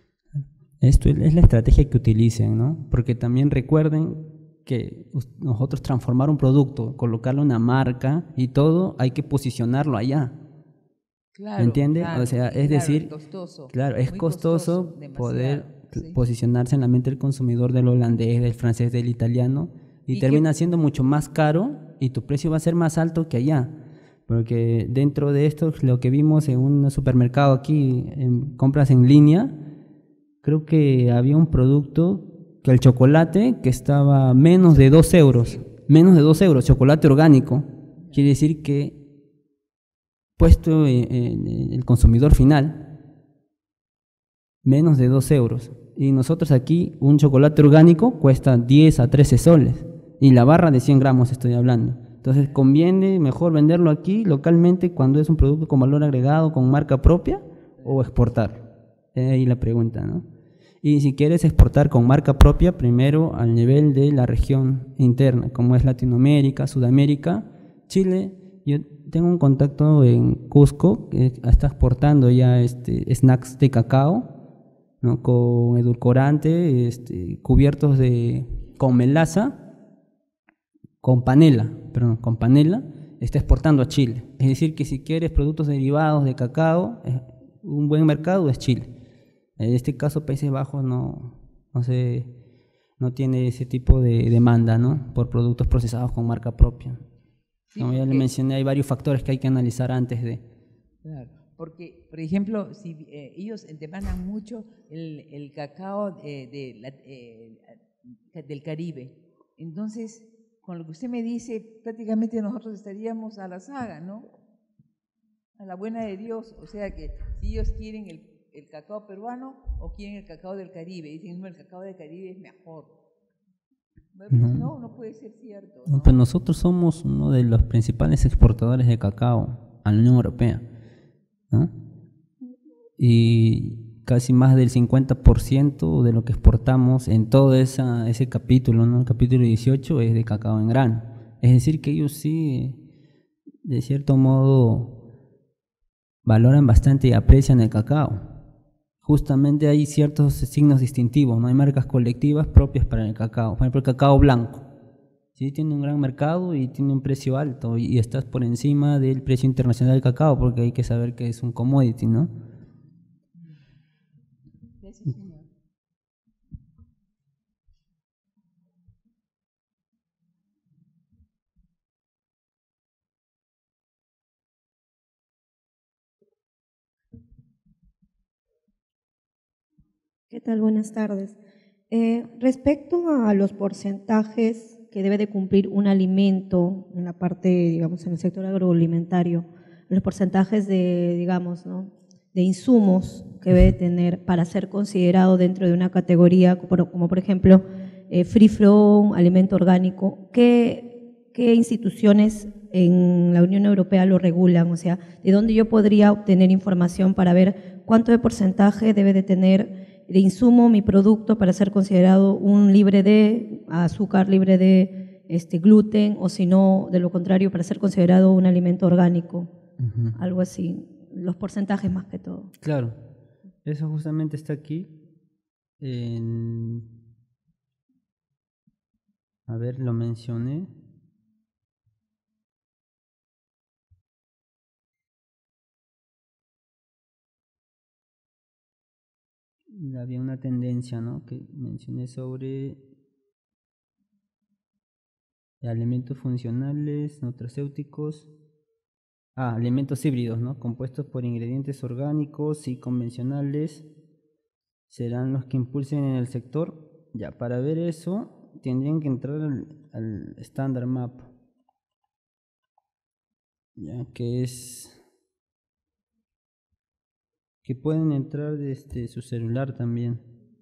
Esto es la estrategia que utilicen, ¿no? Porque también recuerden que nosotros transformar un producto, colocarle una marca y todo, hay que posicionarlo allá. Claro, ¿Me entiende? claro, o sea, es claro, decir, costoso, claro, es costoso, costoso poder sí. posicionarse en la mente del consumidor del holandés, del francés, del italiano, y, ¿Y termina qué? siendo mucho más caro y tu precio va a ser más alto que allá. Porque dentro de esto, lo que vimos en un supermercado aquí, en compras en línea, creo que había un producto, que el chocolate, que estaba menos de dos euros, menos de dos euros, chocolate orgánico. Quiere decir que puesto en, en el consumidor final, menos de dos euros. Y nosotros aquí, un chocolate orgánico cuesta diez a trece soles, y la barra de cien gramos estoy hablando. Entonces conviene mejor venderlo aquí localmente cuando es un producto con valor agregado, con marca propia, o exportar. Es ahí la pregunta, ¿no? Y si quieres exportar con marca propia, primero al nivel de la región interna, como es Latinoamérica, Sudamérica, Chile. Yo tengo un contacto en Cusco que está exportando ya este, snacks de cacao, ¿no? Con edulcorante, este, cubiertos de, con melaza, con panela, perdón, con panela, está exportando a Chile. Es decir, que si quieres productos derivados de cacao, eh, un buen mercado es Chile. En este caso, Países Bajos no, no, se, no tiene ese tipo de demanda, ¿no?, por productos procesados con marca propia. Sí, Como ya le porque- mencioné, hay varios factores que hay que analizar antes de... Claro, porque, por ejemplo, si eh, ellos demandan mucho el, el cacao eh, de la- eh, del Caribe, entonces, con lo que usted me dice, prácticamente nosotros estaríamos a la saga, ¿no? A la buena de Dios, o sea que si ellos quieren el, el cacao peruano o quieren el cacao del Caribe, dicen, no, el cacao del Caribe es mejor. Bueno, pues No. no, no puede ser cierto, No, ¿no? pues nosotros somos uno de los principales exportadores de cacao a la Unión Europea, ¿no? Y casi más del cincuenta por ciento de lo que exportamos en todo esa, ese capítulo, ¿no?, el capítulo dieciocho, es de cacao en grano. Es decir, que ellos sí, de cierto modo, valoran bastante y aprecian el cacao. Justamente hay ciertos signos distintivos, ¿no? Hay marcas colectivas propias para el cacao. Por ejemplo, el cacao blanco. Sí, tiene un gran mercado y tiene un precio alto y, y estás por encima del precio internacional del cacao, porque hay que saber que es un commodity, ¿no? Gracias, señor. ¿Qué tal? Buenas tardes. Eh, respecto a los porcentajes que debe de cumplir un alimento en la parte, digamos, en el sector agroalimentario, los porcentajes de, digamos, ¿no?, de insumos que debe de tener para ser considerado dentro de una categoría como, como por ejemplo, eh, free flow, alimento orgánico, ¿qué, qué instituciones en la Unión Europea lo regulan? O sea, ¿de dónde yo podría obtener información para ver cuánto de porcentaje debe de tener de insumo mi producto para ser considerado un libre de azúcar, libre de este, gluten, o si no, de lo contrario, para ser considerado un alimento orgánico? Uh-huh. Algo así, los porcentajes más que todo. Claro, eso justamente está aquí. En... A ver, lo mencioné. Había una tendencia, ¿no?, que mencioné sobre alimentos funcionales, nutracéuticos, ah, alimentos híbridos, ¿no?, compuestos por ingredientes orgánicos y convencionales, serán los que impulsen en el sector. Ya, para ver eso, tendrían que entrar al, al Standard Map, ya que es... que pueden entrar desde su celular también.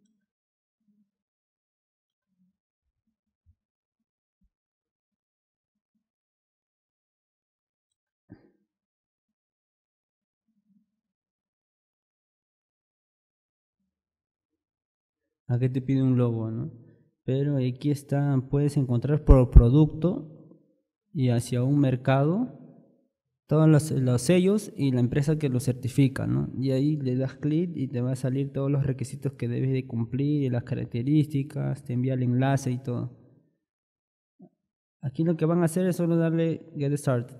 Aquí te pide un logo, ¿no? Pero aquí está, puedes encontrar por producto y hacia un mercado todos los, los sellos y la empresa que lo certifica, ¿no? Y ahí le das clic y te va a salir todos los requisitos que debes de cumplir y las características, te envía el enlace y todo. Aquí lo que van a hacer es solo darle Get Started.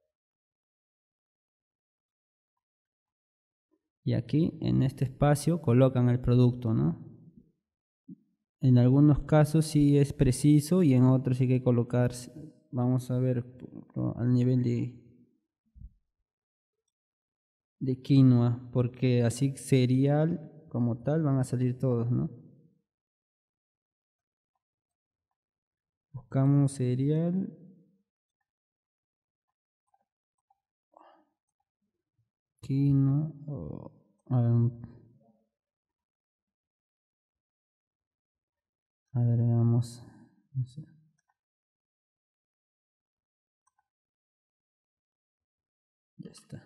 Y aquí en este espacio colocan el producto, ¿no? En algunos casos sí es preciso y en otros sí hay que colocar, vamos a ver, al nivel de, de quinoa, porque así cereal como tal van a salir todos, ¿no? Buscamos cereal. Quinoa. Oh, um, a ver, veamos. No sé. Ya está.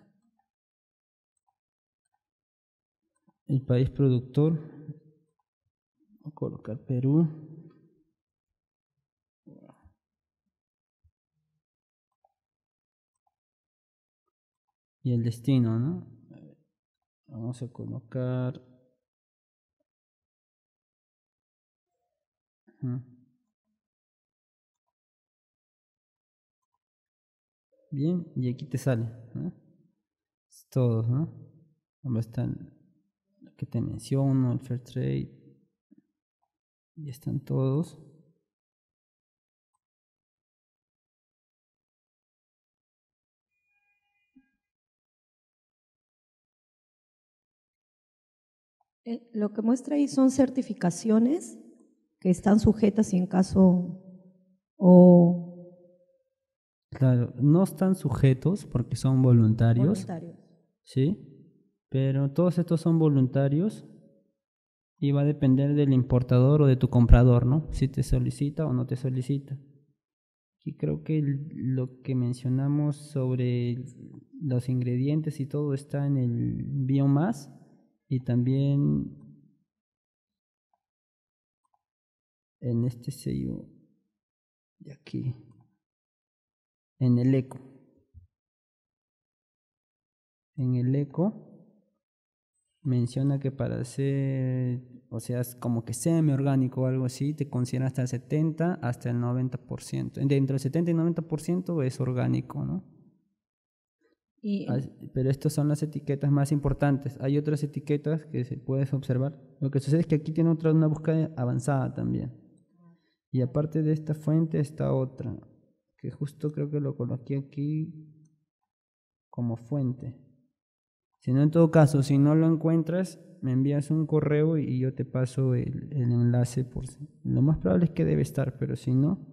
El país productor. Voy a colocar Perú. Y el destino, ¿no? Vamos a colocar. Uh-huh. Bien, y aquí te sale, ¿no? Es todo, ¿no? Donde están lo que te menciono, el fair trade, y están todos. Eh, lo que muestra ahí son certificaciones que están sujetas y en caso o Claro, no están sujetos porque son voluntarios, voluntarios. ¿sí? Pero todos estos son voluntarios y va a depender del importador o de tu comprador, ¿no? Si te solicita o no te solicita. Y creo que el- lo que mencionamos sobre el- los ingredientes y todo está en el Biomás y también en este sello de aquí, en el eco. En el eco menciona que para hacer, o sea, es como que semi-orgánico o algo así, te considera hasta el setenta hasta el noventa por ciento. Dentro del setenta y noventa por ciento es orgánico, ¿no? Y As- Pero estas son las etiquetas más importantes. Hay otras etiquetas que se puedes observar. Lo que sucede es que aquí tiene otra una búsqueda avanzada también. Y aparte de esta fuente está otra, que justo creo que lo coloqué aquí como fuente. Si no, en todo caso, si no lo encuentras, me envías un correo y yo te paso el, el enlace. Por si- Lo más probable es que debe estar, pero si no,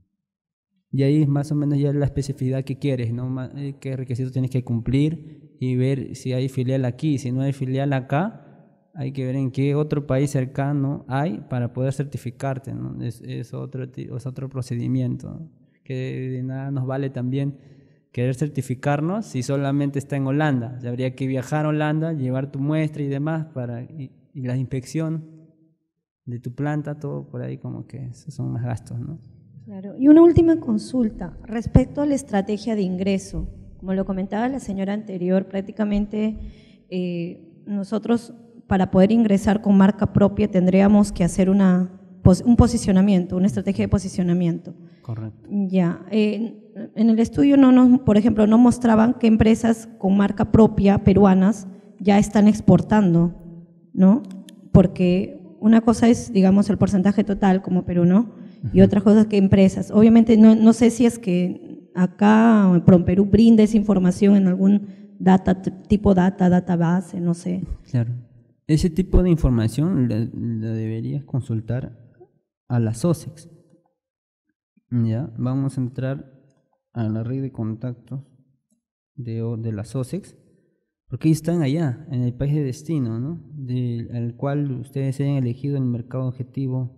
y ahí es más o menos ya la especificidad que quieres, ¿no? Ma- eh, qué requisitos tienes que cumplir y ver si hay filial aquí. Si no hay filial acá, hay que ver en qué otro país cercano hay para poder certificarte, ¿no? Es, es otro, ti- es otro procedimiento, ¿no? Que de nada nos vale también querer certificarnos si solamente está en Holanda. Ya habría que viajar a Holanda, llevar tu muestra y demás para y, y la inspección de tu planta, todo por ahí como que esos son más gastos, ¿no? claro. Y una última consulta respecto a la estrategia de ingreso. Como lo comentaba la señora anterior, prácticamente eh, nosotros para poder ingresar con marca propia tendríamos que hacer una, pos- un posicionamiento, una estrategia de posicionamiento. Correcto. Ya, eh, en el estudio no nos, por ejemplo, no mostraban qué empresas con marca propia peruanas ya están exportando, ¿no? Porque una cosa es, digamos, el porcentaje total como Perú, ¿no? Y otra cosa es que empresas. Obviamente no, no sé si es que acá PromPerú brinda esa información en algún data, tipo data, database, no sé. Claro. Ese tipo de información la, la deberías consultar a las O S E X. Ya, vamos a entrar a la red de contactos de, o- de las O S E X, porque ellos están allá, en el país de destino, ¿no? Del al cual ustedes hayan elegido el mercado objetivo.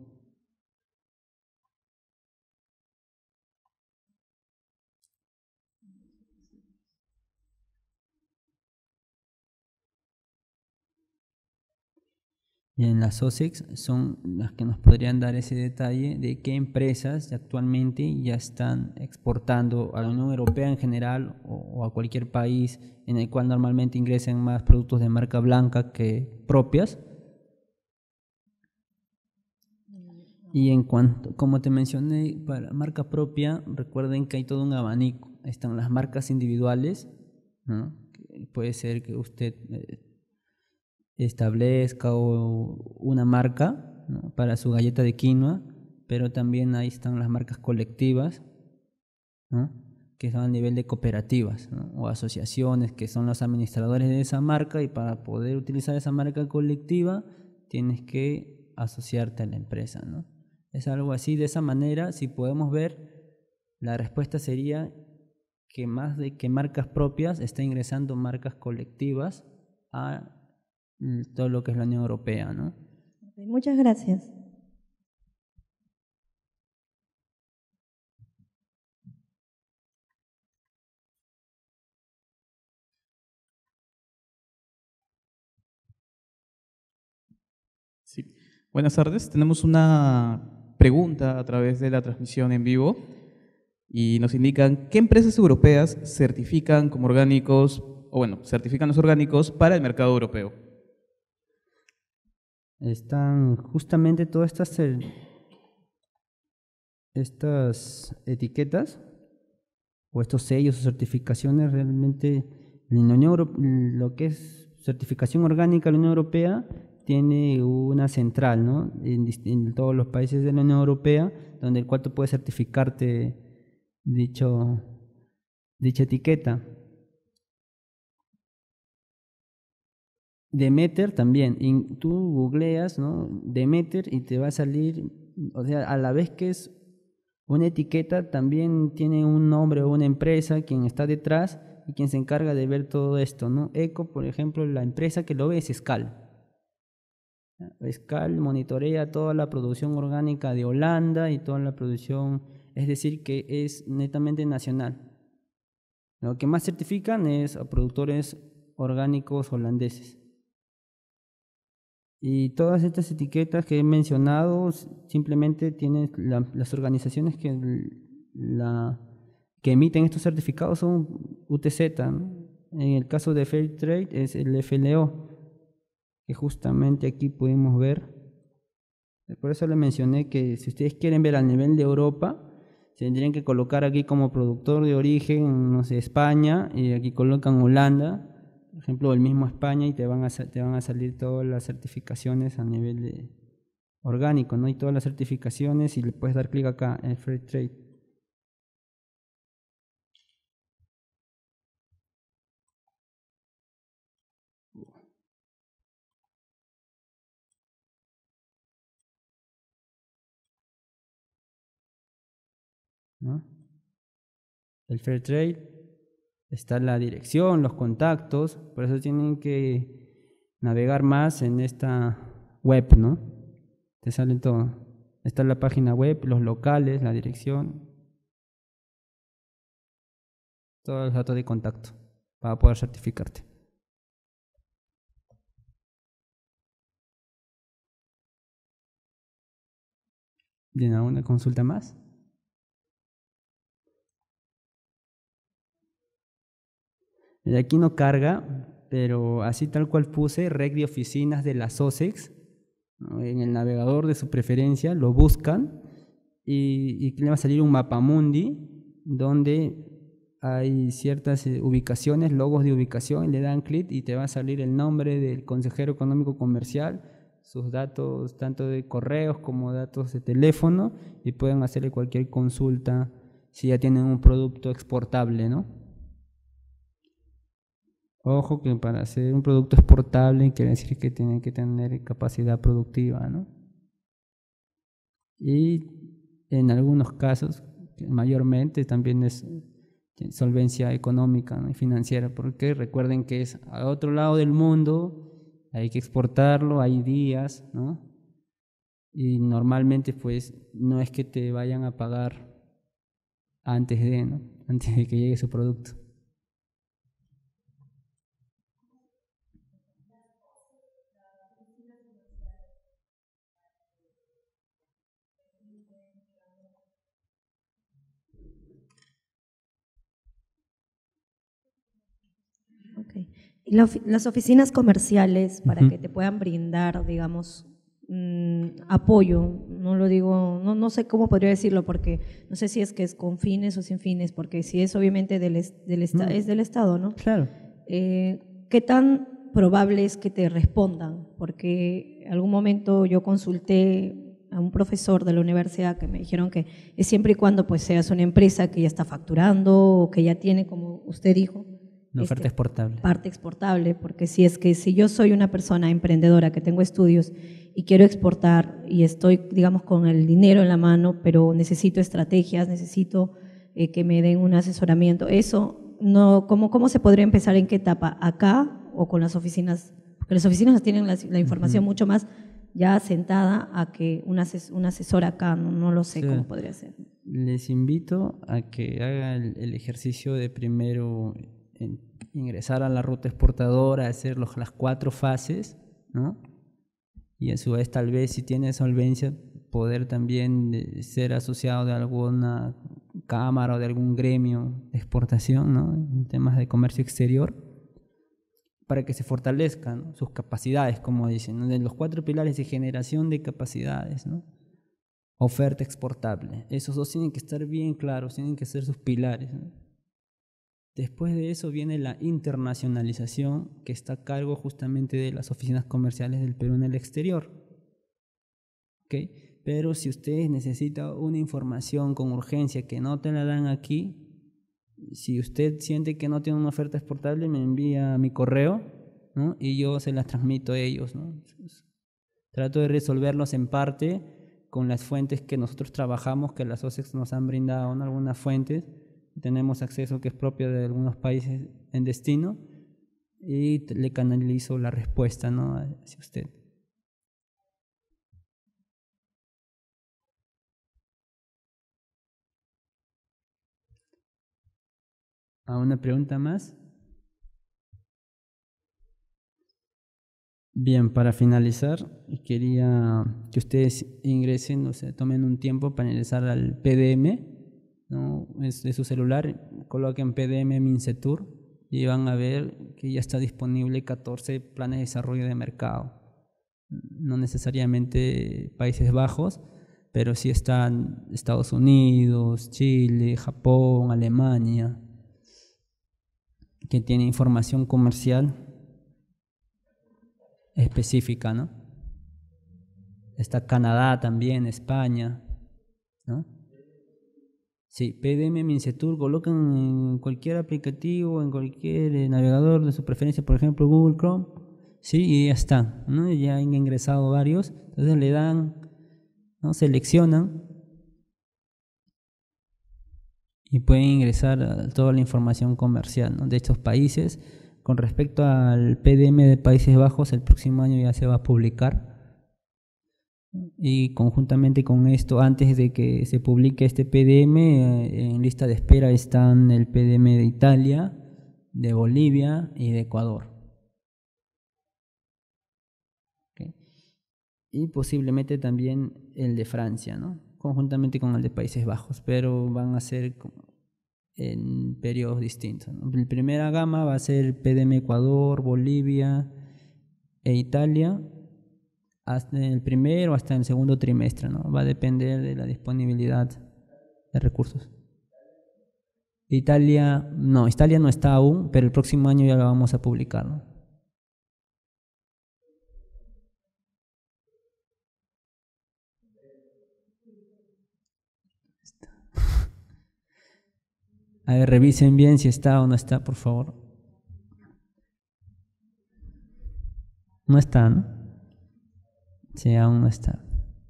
Y en las O S E X son las que nos podrían dar ese detalle de qué empresas actualmente ya están exportando a la Unión Europea en general o, o a cualquier país en el cual normalmente ingresen más productos de marca blanca que propias. Y en cuanto, como te mencioné, para marca propia, recuerden que hay todo un abanico. Están las marcas individuales, ¿no? Que puede ser que usted eh, establezca o una marca, ¿no? Para su galleta de quinoa, pero también ahí están las marcas colectivas, ¿no? Que son a nivel de cooperativas, ¿no? O asociaciones que son los administradores de esa marca, y para poder utilizar esa marca colectiva tienes que asociarte a la empresa, ¿no? Es algo así. De esa manera, si podemos ver, la respuesta sería que más de que marcas propias está ingresando marcas colectivas a mm, todo lo que es la Unión Europea, ¿no? Muchas gracias. Sí. Buenas tardes. Tenemos una pregunta a través de la transmisión en vivo y nos indican qué empresas europeas certifican como orgánicos, o bueno, certifican los orgánicos para el mercado europeo. Están justamente todas estas, cer- estas etiquetas o estos sellos o certificaciones realmente en la Unión Euro- lo que es certificación orgánica de la Unión Europea tiene una central, ¿no? En, dist- en todos los países de la Unión Europea, donde el cual tú puedes certificarte dicho, dicha etiqueta. Demeter también, y tú googleas, ¿no? Demeter y te va a salir, o sea, a la vez que es una etiqueta, también tiene un nombre o una empresa quien está detrás y quien se encarga de ver todo esto, ¿no? Eco, por ejemplo, la empresa que lo ve es Escal. Escal monitorea toda la producción orgánica de Holanda y toda la producción, es decir, que es netamente nacional. Lo que más certifican es a productores orgánicos holandeses. Y todas estas etiquetas que he mencionado simplemente tienen la- las organizaciones que, la, que emiten estos certificados son U T Z, ¿no? En el caso de Fair Trade es el F L O, que justamente aquí pudimos ver. Por eso le mencioné que si ustedes quieren ver al nivel de Europa, tendrían que colocar aquí como productor de origen, no sé, España, y aquí colocan Holanda, por ejemplo, el mismo España, y te van a, te van a salir todas las certificaciones a nivel de orgánico, ¿no? Y todas las certificaciones, y le puedes dar clic acá en Fair Trade. ¿No? El Fair Trade, está la dirección, los contactos, por eso tienen que navegar más en esta web, ¿no? Te sale todo. Está la página web, los locales, la dirección, todos los datos de contacto para poder certificarte. ¿Tienen alguna consulta más? De aquí no carga, pero así tal cual puse Rec de oficinas de la SOSEX, ¿no? En el navegador de su preferencia, lo buscan y, y le va a salir un mapamundi donde hay ciertas eh, ubicaciones, logos de ubicación, y le dan clic y te va a salir el nombre del consejero económico comercial, sus datos tanto de correos como datos de teléfono, y pueden hacerle cualquier consulta si ya tienen un producto exportable, ¿no? Ojo que para hacer un producto exportable quiere decir que tiene que tener capacidad productiva, ¿no? Y en algunos casos, mayormente también es solvencia económica, ¿no? Y financiera, porque recuerden que es a otro lado del mundo, hay que exportarlo, hay días, ¿no? Y normalmente pues no es que te vayan a pagar antes de, ¿no? Antes de que llegue su producto. Okay. Y la ofi- las oficinas comerciales, para Ujú. que te puedan brindar, digamos, mm, apoyo, no lo digo, no, no sé cómo podría decirlo, porque no sé si es que es con fines o sin fines, porque si es obviamente del, es- del, esta- Mm. es del Estado, ¿no? Claro. Eh, ¿qué tan probable es que te respondan? Porque en algún momento yo consulté a un profesor de la universidad que me dijeron que es siempre y cuando pues seas una empresa que ya está facturando o que ya tiene, como usted dijo, Una oferta este, exportable. parte exportable, porque si es que si yo soy una persona emprendedora que tengo estudios y quiero exportar y estoy, digamos, con el dinero en la mano, pero necesito estrategias, necesito eh, que me den un asesoramiento, eso, no, ¿cómo, ¿cómo se podría empezar? ¿En qué etapa? ¿Acá o con las oficinas? Porque las oficinas tienen la, la información Ujú. mucho más ya sentada a que un, ases, un asesor acá, no, no lo sé Sí. cómo podría ser. Les invito a que hagan el, el ejercicio de primero en- ingresar a la ruta exportadora, hacer los- las cuatro fases, ¿no? Y a su vez, tal vez, si tiene solvencia, poder también eh, ser asociado de alguna cámara o de algún gremio de exportación, ¿no? En temas de comercio exterior, para que se fortalezcan, ¿no?, sus capacidades, como dicen, ¿no? De los cuatro pilares de generación de capacidades, ¿no? Oferta exportable. Esos dos tienen que estar bien claros, tienen que ser sus pilares, ¿no? Después de eso viene la internacionalización, que está a cargo justamente de las oficinas comerciales del Perú en el exterior. ¿Okay? Pero si usted necesita una información con urgencia que no te la dan aquí, si usted siente que no tiene una oferta exportable, me envía a mi correo, ¿no? Y yo se las transmito a ellos, ¿no? Trato de resolverlos en parte con las fuentes que nosotros trabajamos, que las O C E X nos han brindado, ¿no? Algunas fuentes. Tenemos acceso que es propio de algunos países en destino y le canalizo la respuesta, ¿no? Hacia usted. ¿A una pregunta más? Bien, para finalizar, quería que ustedes ingresen, o sea, tomen un tiempo para ingresar al P D M, ¿no? Es de su celular, coloquen P D M Mincetur y van a ver que ya está disponible catorce planes de desarrollo de mercado. No necesariamente Países Bajos, pero sí están Estados Unidos, Chile, Japón, Alemania, que tiene información comercial específica, ¿no? Está Canadá también, España, ¿no? Sí, P D M Mincetur, colocan en cualquier aplicativo, en cualquier navegador de su preferencia, por ejemplo Google Chrome, sí, y ya está, ¿no? Ya han ingresado varios, entonces le dan, ¿no? Seleccionan y pueden ingresar a toda la información comercial, ¿no? De estos países. Con respecto al P D M de Países Bajos, el próximo año ya se va a publicar. Y conjuntamente con esto, antes de que se publique este P D M, en lista de espera están el P D M de Italia, de Bolivia y de Ecuador. ¿Okay? Y posiblemente también el de Francia, ¿no? Conjuntamente con el de Países Bajos, pero van a ser en periodos distintos, ¿no? La primera gama va a ser P D M Ecuador, Bolivia e Italia, hasta el primero o hasta el segundo trimestre, ¿no? Va a depender de la disponibilidad de recursos. Italia, no, Italia no está aún, pero el próximo año ya lo vamos a publicar, ¿no? A ver, revisen bien si está o no está, por favor. No está, ¿no? Sí, aún no está.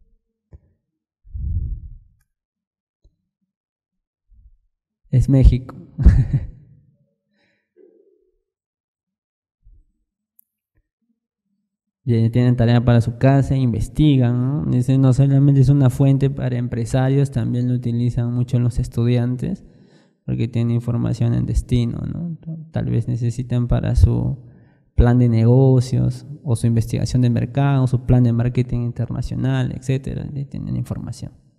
Es México. Tienen tarea para su casa, investigan, ¿no? Ese no solamente es una fuente para empresarios, también lo utilizan mucho los estudiantes, porque tienen información en destino, ¿no? Tal vez necesitan para su plan de negocios o su investigación de mercado, su plan de marketing internacional, etcétera, tienen información.